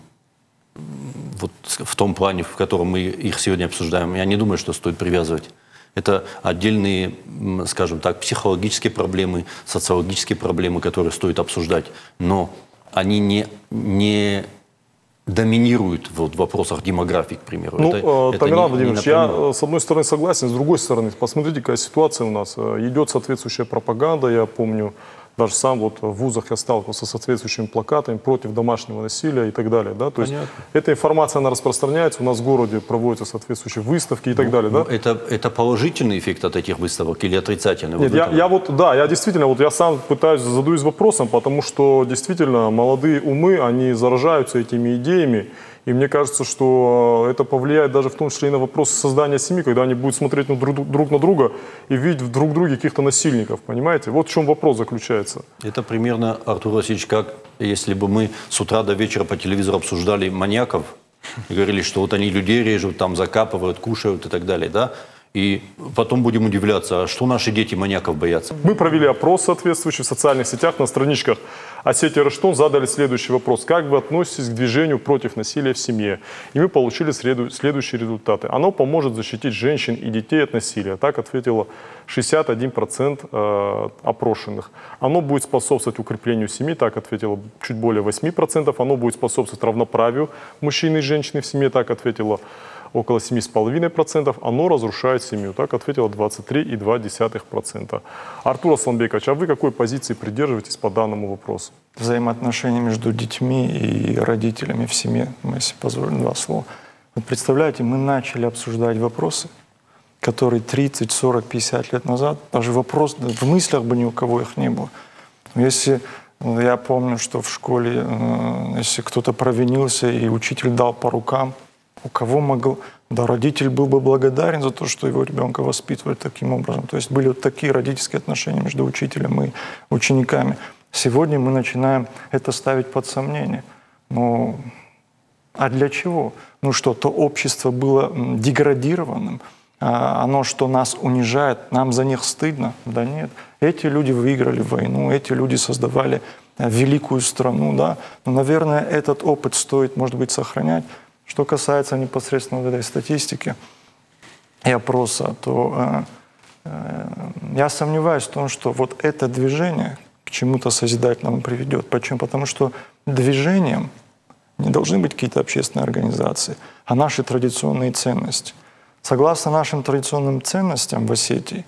вот в том плане, в котором мы их сегодня обсуждаем, я не думаю, что стоит привязывать. Это отдельные, скажем так, психологические проблемы, социологические проблемы, которые стоит обсуждать. Но они не, не доминируют вот, в вопросах демографии, к примеру. Ну, это, Тамерлан это Владимирович, я с одной стороны согласен, с другой стороны, посмотрите, какая ситуация у нас. Идет соответствующая пропаганда, я помню, даже сам вот в вузах я сталкивался с соответствующими плакатами против домашнего насилия и так далее. Да? То есть эта информация, она распространяется, у нас в городе проводятся соответствующие выставки и так ну, далее. Ну, да? это, это положительный эффект от этих выставок или отрицательный? Нет, вот я, я вот, да, я действительно, вот я сам пытаюсь, задаюсь вопросом, потому что действительно молодые умы, они заражаются этими идеями. И мне кажется, что это повлияет даже в том числе и на вопрос создания семьи, когда они будут смотреть друг, друг на друга и видеть в друг друге каких-то насильников, понимаете? Вот в чем вопрос заключается. Это примерно, Артур Васильевич, как если бы мы с утра до вечера по телевизору обсуждали маньяков и говорили, что вот они людей режут, там закапывают, кушают и так далее, да? И потом будем удивляться, а что наши дети маньяков боятся? Мы провели опрос соответствующий в социальных сетях, на страничках Осетия Руштон, задали следующий вопрос. Как вы относитесь к движению против насилия в семье? И мы получили следующие результаты. Оно поможет защитить женщин и детей от насилия. Так ответило шестьдесят один процент опрошенных. Оно будет способствовать укреплению семьи. Так ответило чуть более восемь процентов. Оно будет способствовать равноправию мужчины и женщины в семье. Так ответило около семи с половиной процентов, оно разрушает семью. Так ответило двадцать три и две десятых процента. Артур Асланбекович, а вы какой позиции придерживаетесь по данному вопросу? Взаимоотношения между детьми и родителями в семье, если позволим два слова. Вот представляете, мы начали обсуждать вопросы, которые тридцать, сорок, пятьдесят лет назад, даже вопрос, в мыслях бы ни у кого их не было. Если я помню, что в школе, если кто-то провинился и учитель дал по рукам, у кого могл, да, родитель был бы благодарен за то, что его ребенка воспитывали таким образом. То есть были вот такие родительские отношения между учителем и учениками. Сегодня мы начинаем это ставить под сомнение. Ну, а для чего? Ну что, то общество было деградированным, а оно, что нас унижает, нам за них стыдно? Да нет. Эти люди выиграли войну, эти люди создавали великую страну, да. Но, наверное, этот опыт стоит, может быть, сохранять. Что касается непосредственно вот этой статистики и опроса, то э, э, я сомневаюсь в том, что вот это движение к чему-то созидательному приведет. Почему? Потому что движением не должны быть какие-то общественные организации, а наши традиционные ценности. Согласно нашим традиционным ценностям в Осетии,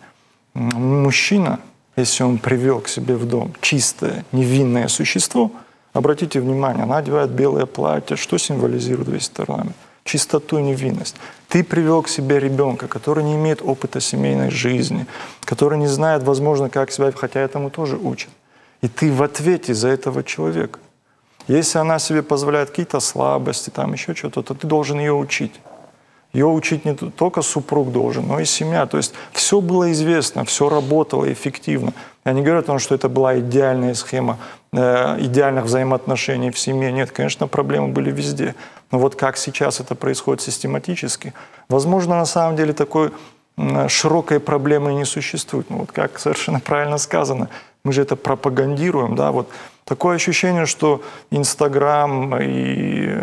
мужчина, если он привел к себе в дом чистое, невинное существо, обратите внимание, она одевает белое платье, что символизирует весь парламент? Чистоту и невинность. Ты привел к себе ребенка, который не имеет опыта семейной жизни, который не знает, возможно, как себя, хотя этому тоже учат. И ты в ответе за этого человека. Если она себе позволяет какие-то слабости, там еще что-то, то ты должен ее учить. Ее учить не только супруг должен, но и семья. То есть все было известно, все работало эффективно. Я не говорю о том, что это была идеальная схема э, идеальных взаимоотношений в семье. Нет, конечно, проблемы были везде. Но вот как сейчас это происходит систематически, возможно, на самом деле такой э, широкой проблемы не существует. Ну, вот как совершенно правильно сказано, мы же это пропагандируем. Да? Вот такое ощущение, что Инстаграм и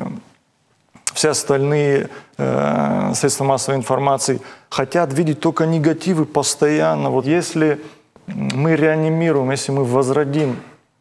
все остальные э, средства массовой информации хотят видеть только негативы постоянно. Вот если мы реанимируем, если мы возродим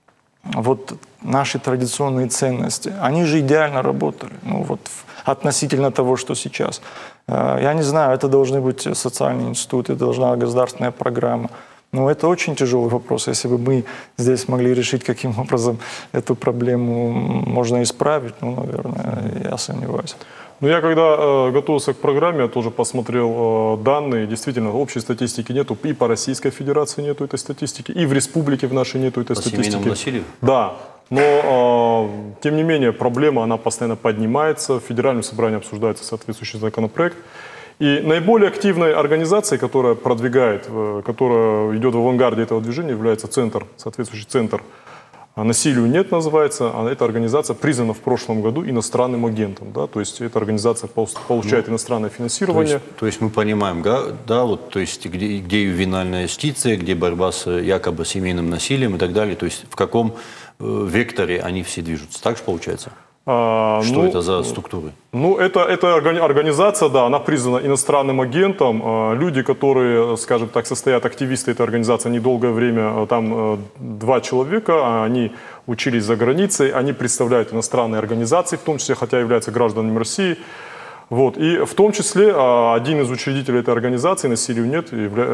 вот наши традиционные ценности, они же идеально работали, ну, вот, относительно того, что сейчас. Э, я не знаю, это должны быть социальные институты, это должна быть государственная программа. Но это очень тяжелый вопрос. Если бы мы здесь могли решить, каким образом эту проблему можно исправить, ну, наверное, я сомневаюсь. Ну, я когда э, готовился к программе, я тоже посмотрел э, данные. Действительно, общей статистики нету. И по Российской Федерации нету этой статистики, и в республике в нашей нету этой по статистики. Семейному насилию? Да. Но, э, тем не менее, проблема, она постоянно поднимается. В Федеральном собрании обсуждается соответствующий законопроект. И наиболее активной организацией, которая продвигает, которая идет в авангарде этого движения, является центр, соответствующий центр «Насилию нет» называется. А эта организация признана в прошлом году иностранным агентом. Да? То есть эта организация получает ну, иностранное финансирование. То есть, то есть мы понимаем, да, да вот, то есть где, где ювенальная юстиция, где борьба с якобы семейным насилием и так далее. То есть в каком э, векторе они все движутся. Так же получается? А, Что ну, это за структуры? Ну, это, это организация, да, она признана иностранным агентом. Люди, которые, скажем так, состоят активисты этой организации, они долгое время, там два человека, они учились за границей, они представляют иностранные организации, в том числе, хотя являются гражданами России. Вот. И в том числе один из учредителей этой организации, «Насилию нет»,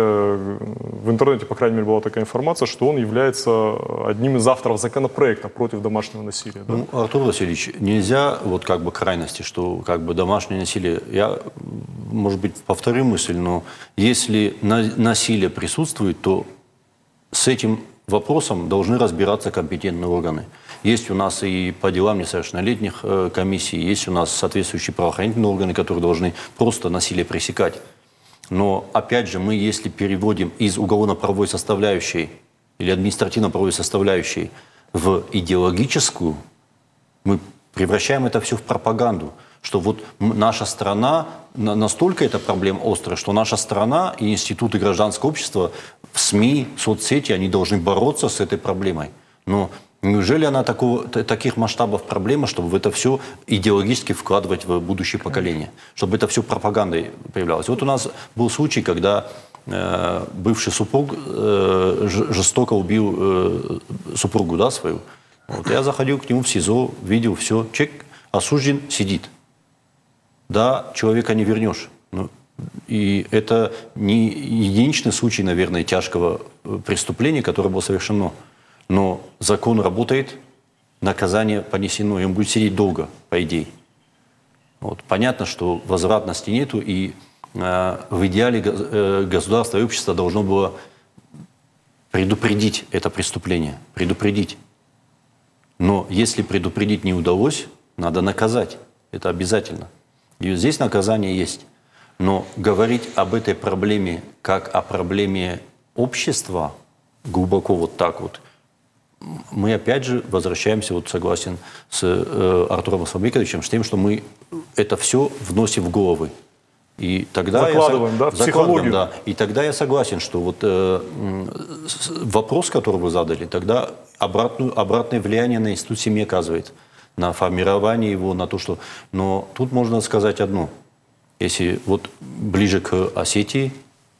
в интернете, по крайней мере, была такая информация, что он является одним из авторов законопроекта против домашнего насилия. Да? Ну, Артур Васильевич, нельзя вот как бы крайности, что как бы домашнее насилие, я, может быть, повторю мысль, но если насилие присутствует, то с этим вопросом должны разбираться компетентные органы. Есть у нас и по делам несовершеннолетних э, комиссий, есть у нас соответствующие правоохранительные органы, которые должны просто насилие пресекать. Но, опять же, мы, если переводим из уголовно-правовой составляющей или административно-правовой составляющей в идеологическую, мы превращаем это все в пропаганду. Что вот наша страна, настолько эта проблема острая, что наша страна и институты гражданского общества в СМИ, соцсети, они должны бороться с этой проблемой. Но неужели она такого, таких масштабов проблема, чтобы в это все идеологически вкладывать в будущее поколение? Чтобы это все пропагандой появлялось. Вот у нас был случай, когда э, бывший супруг э, жестоко убил э, супругу, да, свою. Вот, я заходил к нему в СИЗО, видел все, человек осужден, сидит. Да, человека не вернешь. Ну, и это не единичный случай, наверное, тяжкого преступления, которое было совершено. Но закон работает, наказание понесено, и он будет сидеть долго, по идее. Вот. Понятно, что возвратности нету, и э, в идеале э, государство и общество должно было предупредить это преступление, предупредить. Но если предупредить не удалось, надо наказать. Это обязательно. И здесь наказание есть. Но говорить об этой проблеме как о проблеме общества, глубоко вот так вот, мы опять же возвращаемся, вот согласен с э, Артуром Асламбековичем, с тем, что мы это все вносим в головы. И тогда закладываем, я, да, в закладываем, психологию. Да. И тогда я согласен, что вот э, вопрос, который вы задали, тогда обратную, обратное влияние на институт семьи оказывает, на формирование его, на то, что... Но тут можно сказать одно. Если вот ближе к Осетии,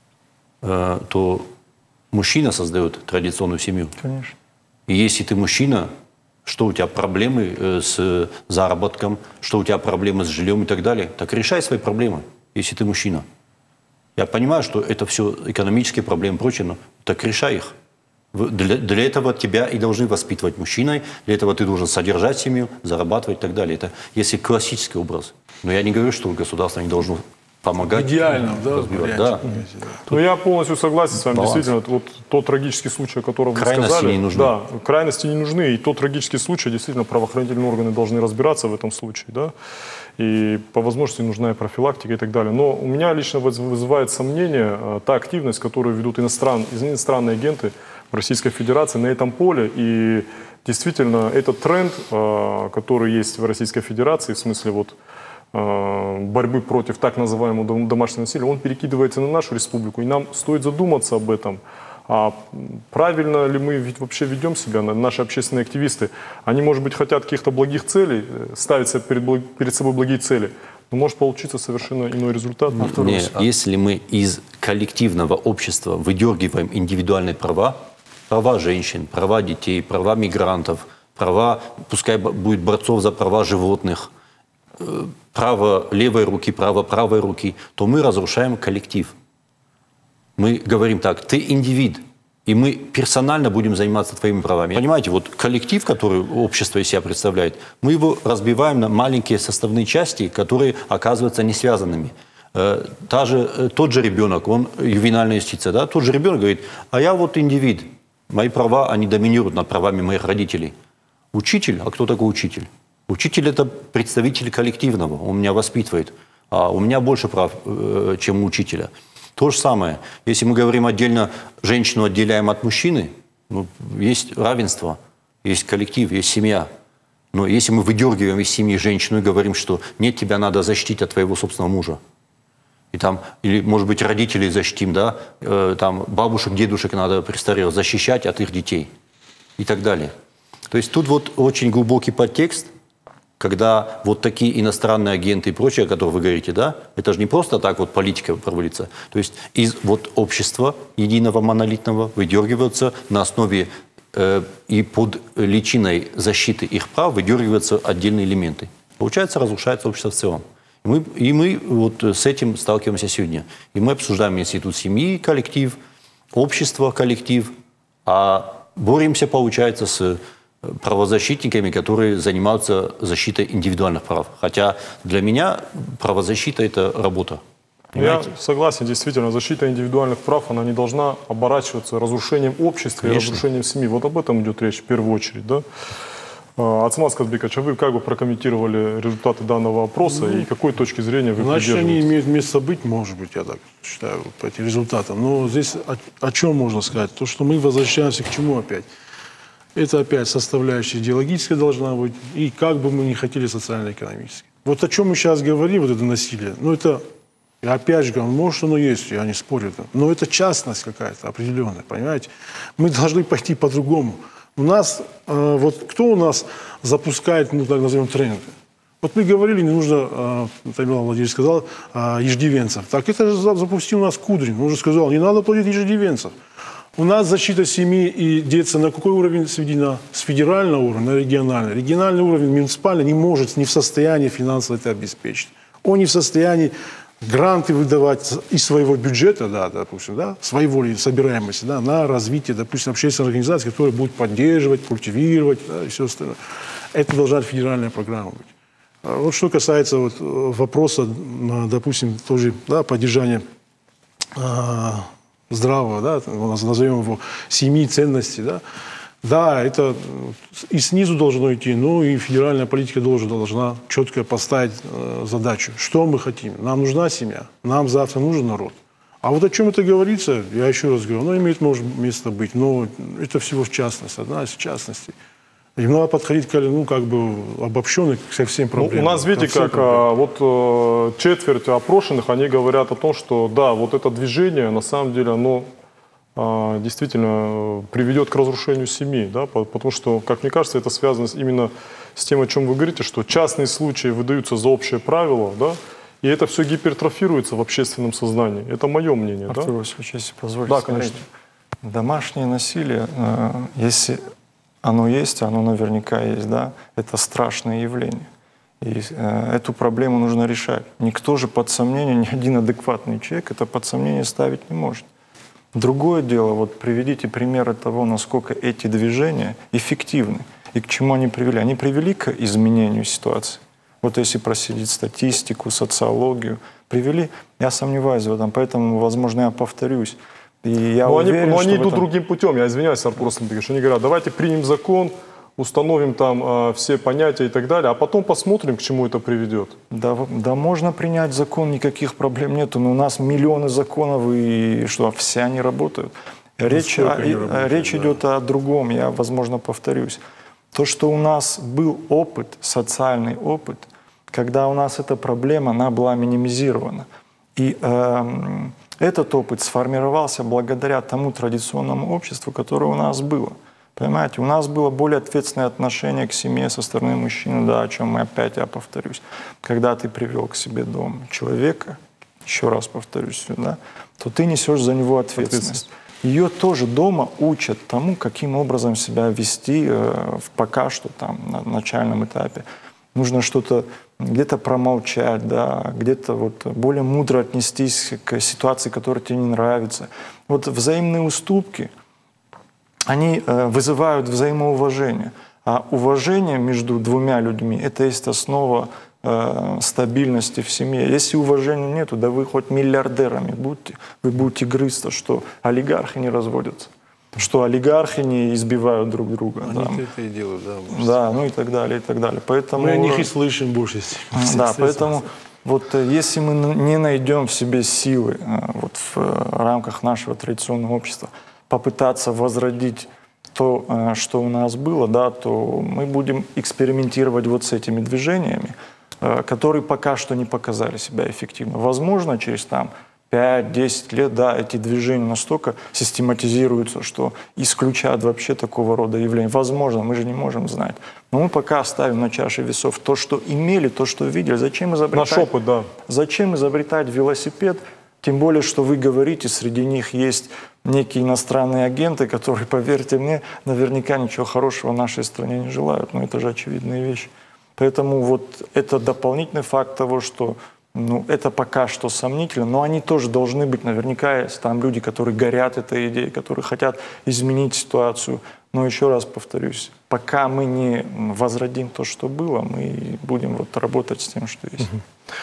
э, то мужчина создает традиционную семью. Конечно. И если ты мужчина, что у тебя проблемы э, с заработком, что у тебя проблемы с жильем и так далее, так решай свои проблемы, если ты мужчина. Я понимаю, что это все экономические проблемы и прочее, но так решай их. Для, для этого тебя и должны воспитывать мужчиной, для этого ты должен содержать семью, зарабатывать и так далее. Это если классический образ. Но я не говорю, что государство не должно помогать. Идеально, да, разбивать. Да. Ну, я полностью согласен с вами. Баланс. Действительно, вот тот трагический случай, о котором вы Крайности сказали. не нужны. Да, крайности не нужны. И тот трагический случай, действительно, правоохранительные органы должны разбираться в этом случае. Да? И по возможности нужна и профилактика и так далее. Но у меня лично вызывает сомнение э, та активность, которую ведут иностран, иностранные агенты в Российской Федерации на этом поле. И действительно, этот тренд, э, который есть в Российской Федерации, в смысле вот борьбы против так называемого домашнего насилия, он перекидывается на нашу республику. И нам стоит задуматься об этом. А правильно ли мы ведь вообще ведем себя, наши общественные активисты? Они, может быть, хотят каких-то благих целей, ставить перед, перед собой благие цели, но может получиться совершенно иной результат. Не, если мы из коллективного общества выдергиваем индивидуальные права, права женщин, права детей, права мигрантов, права, пускай будет борцов за права животных, право левой руки, право правой руки, то мы разрушаем коллектив. Мы говорим так, ты индивид, и мы персонально будем заниматься твоими правами. Понимаете, вот коллектив, который общество из себя представляет, мы его разбиваем на маленькие составные части, которые оказываются не связанными. Та же, тот же ребенок, он ювенальная юстиция, да, тот же ребенок говорит, а я вот индивид, мои права, они доминируют над правами моих родителей. Учитель, а кто такой учитель? Учитель – это представитель коллективного, он меня воспитывает, а у меня больше прав, э, чем у учителя. То же самое, если мы говорим отдельно, женщину отделяем от мужчины, ну, есть равенство, есть коллектив, есть семья. Но если мы выдергиваем из семьи женщину и говорим, что нет, тебя надо защитить от твоего собственного мужа, и там, или, может быть, родителей защитим, да, э, там, бабушек, дедушек надо престарелых защищать от их детей и так далее. То есть тут вот очень глубокий подтекст, когда вот такие иностранные агенты и прочее, о которых вы говорите, да, это же не просто так вот политика проводится. То есть из вот общества единого монолитного выдергиваются на основе э, и под личиной защиты их прав выдергиваются отдельные элементы. Получается, разрушается общество в целом. И мы, и мы вот с этим сталкиваемся сегодня. И мы обсуждаем институт семьи, коллектив, общество, коллектив, а боремся, получается, с правозащитниками, которые занимаются защитой индивидуальных прав. Хотя для меня правозащита – это работа. Я согласен, действительно, защита индивидуальных прав, она не должна оборачиваться разрушением общества и разрушением семьи. Вот об этом идет речь в первую очередь. Да? Ацмаз Казбекович, а вы как бы прокомментировали результаты данного опроса ну, и какой точки зрения вы значит, придерживаетесь? Они имеют место быть, может быть, я так считаю, по этим результатам. Но здесь о, о чем можно сказать? То, что мы возвращаемся к чему опять? Это опять составляющая идеологическая должна быть, и как бы мы ни хотели социально-экономически. Вот о чем мы сейчас говорим, вот это насилие, ну это, опять же, может оно есть, я не спорю, но это частность какая-то определенная, понимаете? Мы должны пойти по-другому. У нас, э, вот кто у нас запускает, ну так назовем, тренды? Вот мы говорили, не нужно, э, Тамила Владимирович сказал, э, иждивенцев. Так это же запустил у нас Кудрин, он уже сказал, не надо платить иждивенцев. У нас защита семьи и детства на какой уровень сведена? С федерального уровня на региональный. Региональный уровень муниципальный не может, не в состоянии финансово это обеспечить. Он не в состоянии гранты выдавать из своего бюджета, да, допустим, да, своей воли, собираемости, да, на развитие, допустим, общественной организации, которая будет поддерживать, культивировать, да, и все остальное. Это должна федеральная программа быть. Вот что касается вот вопроса, допустим, тоже, да, поддержания а, здравого, да, назовем его, семьи, ценностей, да. Да, это и снизу должно идти, но и федеральная политика должна, должна четко поставить э, задачу. Что мы хотим? Нам нужна семья, нам завтра нужен народ. А вот о чем это говорится, я еще раз говорю, оно имеет может, место быть, но это всего в частности, одна из частностей. И надо подходить к, ну, как бы обобщенно ко всем проблемам. Ну, у нас, видите, как а, вот э, четверть опрошенных, они говорят о том, что да, вот это движение, на самом деле, оно действительно приведет к разрушению семьи, да, потому что, как мне кажется, это связано именно с тем, о чем вы говорите, что частные случаи выдаются за общее правило, да, и это все гипертрофируется в общественном сознании. Это мое мнение. Артур да? Васильевич, если позволите. Да, конечно. Домашнее насилие, если оно есть, оно наверняка есть, да, это страшное явление. И эту проблему нужно решать. Никто же под сомнение, ни один адекватный человек это под сомнение ставить не может. Другое дело, вот приведите примеры того, насколько эти движения эффективны и к чему они привели. Они привели к изменению ситуации. Вот если проследить статистику, социологию, привели, я сомневаюсь в этом, поэтому, возможно, я повторюсь. И я но уверен, они, но они что идут этом... другим путем, я извиняюсь, Артур Асламбекович, они говорят, давайте примем закон, установим там э, все понятия и так далее, а потом посмотрим, к чему это приведет. Да, да, можно принять закон, никаких проблем нету, но у нас миллионы законов, и что, все они работают. Речь, о, работают, речь да. идет о другом, я, возможно, повторюсь. То, что у нас был опыт, социальный опыт, когда у нас эта проблема, она была минимизирована. И э, этот опыт сформировался благодаря тому традиционному обществу, которое у нас было. Понимаете, у нас было более ответственное отношение к семье со стороны мужчины, да, о чем мы опять, я повторюсь. Когда ты привел к себе дома человека, еще раз повторюсь, да, то ты несешь за него ответственность. Ее тоже дома учат тому, каким образом себя вести э, в пока что там на начальном этапе. Нужно что-то где-то промолчать, да, где-то вот более мудро отнестись к ситуации, которая тебе не нравится. Вот взаимные уступки, они э, вызывают взаимоуважение. А уважение между двумя людьми – это есть основа э, стабильности в семье. Если уважения нету, да вы хоть миллиардерами будьте, вы будете грызться, что олигархи не разводятся, что олигархи не избивают друг друга. Они там. это и делают, да. Да, ну и так далее, и так далее. Поэтому, мы о них и слышим больше. Да, поэтому вот если мы не найдем в себе силы э, вот в э, рамках нашего традиционного общества, попытаться возродить то, что у нас было, да, то мы будем экспериментировать вот с этими движениями, которые пока что не показали себя эффективно. Возможно, через там пять-десять лет, да, эти движения настолько систематизируются, что исключают вообще такого рода явления. Возможно, мы же не можем знать. Но мы пока ставим на чаше весов то, что имели, то, что видели. Зачем изобретать, Наш опыт, да. Зачем изобретать велосипед? Тем более, что вы говорите, среди них есть некие иностранные агенты, которые, поверьте мне, наверняка ничего хорошего нашей стране не желают. Но это же очевидные вещи. Поэтому вот это дополнительный факт того, что ну, это пока что сомнительно, но они тоже должны быть. Наверняка есть там люди, которые горят этой идеей, которые хотят изменить ситуацию. Но еще раз повторюсь, пока мы не возродим то, что было, мы будем вот работать с тем, что есть.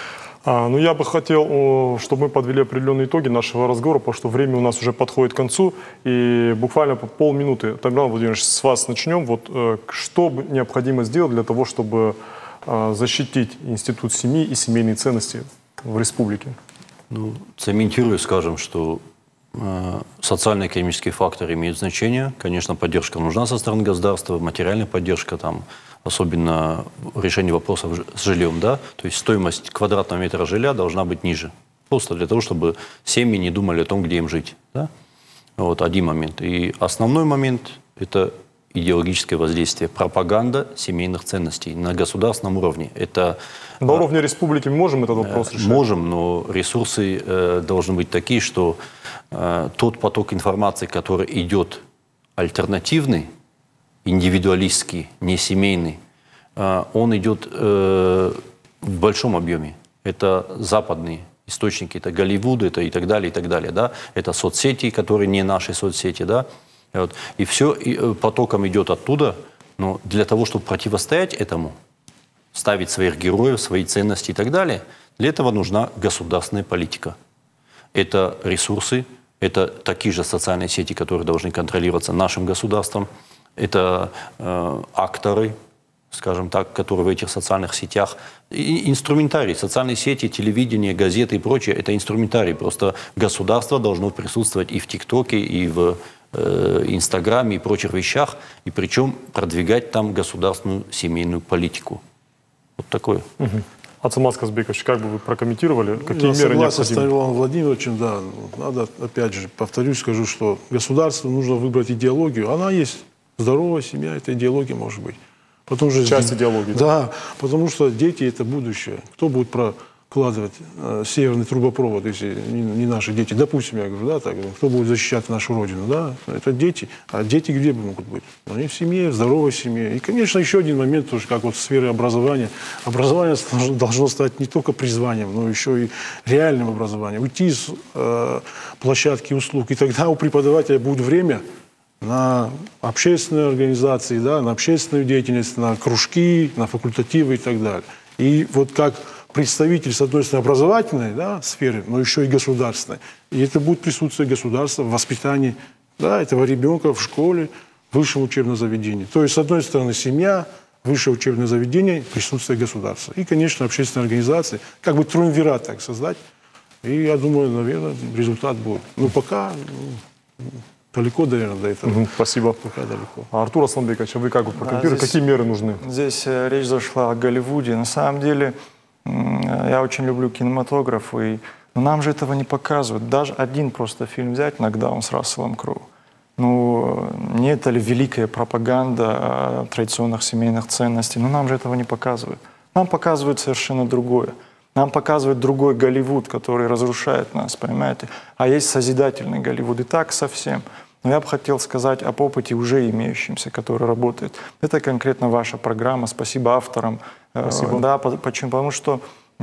А, ну, я бы хотел, чтобы мы подвели определенные итоги нашего разговора, потому что время у нас уже подходит к концу. И буквально по полминуты, Тамерлан Владимирович, с вас начнем. Вот, что необходимо сделать для того, чтобы защитить институт семьи и семейные ценности в республике? Ну, цементирую, скажем, что э, социально-экономические факторы имеют значение. Конечно, поддержка нужна со стороны государства, материальная поддержка, там, особенно решение вопросов с жильем, да, то есть стоимость квадратного метра жилья должна быть ниже. Просто для того, чтобы семьи не думали о том, где им жить. Да? Вот один момент. И основной момент – это идеологическое воздействие, пропаганда семейных ценностей на государственном уровне. Это, на уровне республики мы можем этот вопрос решать? Можем, но ресурсы э, должны быть такие, что э, тот поток информации, который идет альтернативный, индивидуалистский, не семейный, э, он идет э, в большом объеме. это западные источники, это Голливуд, это и так далее, и так далее, да, это соцсети, которые не наши соцсети, да, и, вот, и все и потоком идет оттуда, но для того, чтобы противостоять этому, ставить своих героев, свои ценности и так далее, для этого нужна государственная политика. Это ресурсы, это такие же социальные сети, которые должны контролироваться нашим государством, это э, акторы, скажем так, которые в этих социальных сетях. И инструментарий, социальные сети, телевидение, газеты и прочее, это инструментарий. Просто государство должно присутствовать и в ТикТоке, и в э, Инстаграме, и прочих вещах, и причем продвигать там государственную семейную политику. Вот такое. Угу. Ацамаз Казбекович, как бы вы прокомментировали, какие Я меры согласен необходимы? с Станиславом Владимировичем, да. Надо, опять же, повторюсь, скажу, что государству нужно выбрать идеологию. Она есть. Здоровая семья, это идеология может быть. Потом же, Часть идеологии, да? Да, потому что дети – это будущее. Кто будет прокладывать э, северный трубопровод, если не, не наши дети? Допустим, я говорю, да, так, кто будет защищать нашу родину? Да, это дети. А дети где могут быть? Они в семье, в здоровой семье. И, конечно, еще один момент, тоже, как вот в сфере образования. Образование должно стать не только призванием, но еще и реальным образованием. Уйти из э, площадки услуг. И тогда у преподавателя будет время на общественные организации, да, на общественную деятельность, на кружки, на факультативы и так далее. И вот как представитель, с одной стороны, образовательной, да, сферы, но еще и государственной. И это будет присутствие государства в воспитании, да, этого ребенка в школе, в высшем учебном заведении. То есть, с одной стороны, семья, высшее учебное заведение, присутствие государства. И, конечно, общественные организации. Как бы триумвират так создать. И я думаю, наверное, результат будет. Но пока... Ну, далеко, наверное, до этого. Угу, спасибо. Пока далеко. А Артур Асланбекович, а вы как бы прокомментируете, Да, здесь, какие меры нужны? Здесь э, речь зашла о Голливуде. На самом деле, э, я очень люблю кинематограф, и, но нам же этого не показывают. Даже один просто фильм взять, «Нокдаун» с Расселом Кроу. Ну, не это ли великая пропаганда э, традиционных семейных ценностей? Но нам же этого не показывают. Нам показывают совершенно другое. Нам показывают другой Голливуд, который разрушает нас, понимаете? А есть созидательный Голливуд. И так совсем. Но я бы хотел сказать об опыте уже имеющемся, который работает. Это конкретно ваша программа. Спасибо авторам. Спасибо. Да, почему? Потому что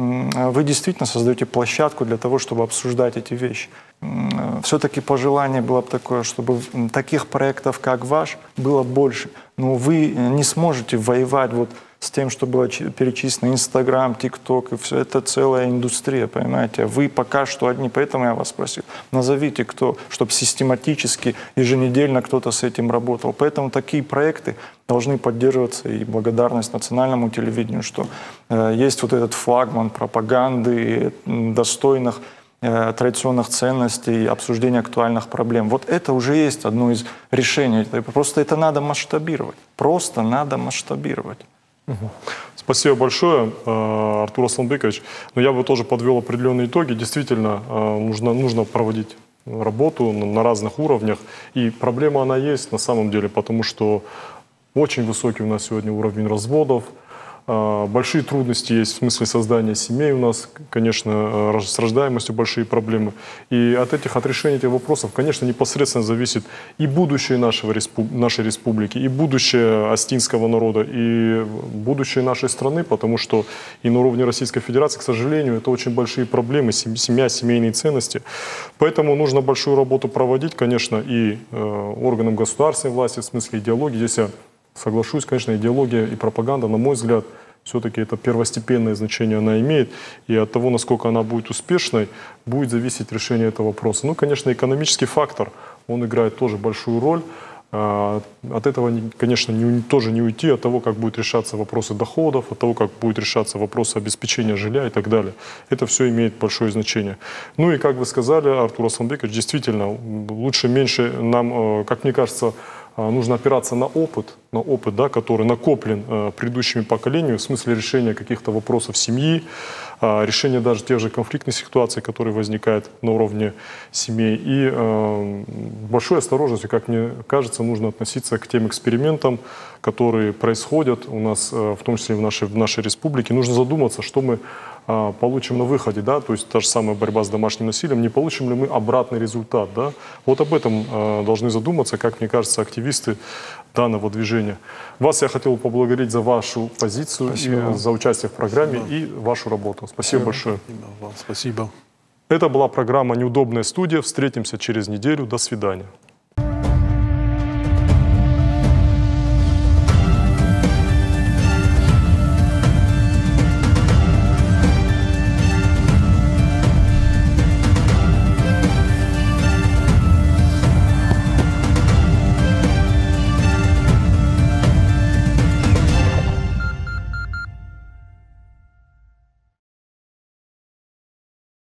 вы действительно создаете площадку для того, чтобы обсуждать эти вещи. Все-таки пожелание было бы такое, чтобы таких проектов, как ваш, было больше. Но вы не сможете воевать вот с тем, что было перечислено, Инстаграм, ТикТок, и все это целая индустрия, понимаете. Вы пока что одни, поэтому я вас спросил, назовите кто, чтобы систематически, еженедельно кто-то с этим работал. Поэтому такие проекты должны поддерживаться, и благодарность национальному телевидению, что э, есть вот этот флагман пропаганды достойных э, традиционных ценностей, обсуждения актуальных проблем. Вот это уже есть одно из решений. Просто это надо масштабировать. Просто надо масштабировать. Угу. Спасибо большое, Артур Асланбекович. Но я бы тоже подвел определенные итоги. Действительно, нужно, нужно проводить работу на разных уровнях. И проблема она есть на самом деле, потому что очень высокий у нас сегодня уровень разводов. Большие трудности есть в смысле создания семей у нас, конечно, с рождаемостью большие проблемы. И от этих, от решения этих вопросов, конечно, непосредственно зависит и будущее нашего, респуб... нашей республики, и будущее астинского народа, и будущее нашей страны, потому что и на уровне Российской Федерации, к сожалению, это очень большие проблемы, семья, семейные ценности. Поэтому нужно большую работу проводить, конечно, и э, органам государственной власти, в смысле идеологии. Здесь я соглашусь, конечно, идеология и пропаганда, на мой взгляд, все-таки это первостепенное значение она имеет. И от того, насколько она будет успешной, будет зависеть решение этого вопроса. Ну, конечно, экономический фактор, он играет тоже большую роль. От этого, конечно, не, тоже не уйти, от того, как будут решаться вопросы доходов, от того, как будут решаться вопросы обеспечения жилья и так далее. Это все имеет большое значение. Ну и, как вы сказали, Артур Асланбекович, действительно, лучше меньше нам, как мне кажется, нужно опираться на опыт, на опыт, да, который накоплен э, предыдущими поколениями в смысле решения каких-то вопросов семьи, э, решения даже тех же конфликтных ситуаций, которые возникают на уровне семей. И э, большой осторожностью, как мне кажется, нужно относиться к тем экспериментам, которые происходят у нас, э, в том числе в нашей, в нашей республике. Нужно задуматься, что мы а, получим на выходе, да, то есть та же самая борьба с домашним насилием, не получим ли мы обратный результат, да? Вот об этом а, должны задуматься, как мне кажется, активисты данного движения. Вас я хотел поблагодарить за вашу позицию, Спасибо. и за участие в программе и вашу работу. Спасибо большое. Спасибо вам. Спасибо. Это была программа «Неудобная студия». Встретимся через неделю. До свидания.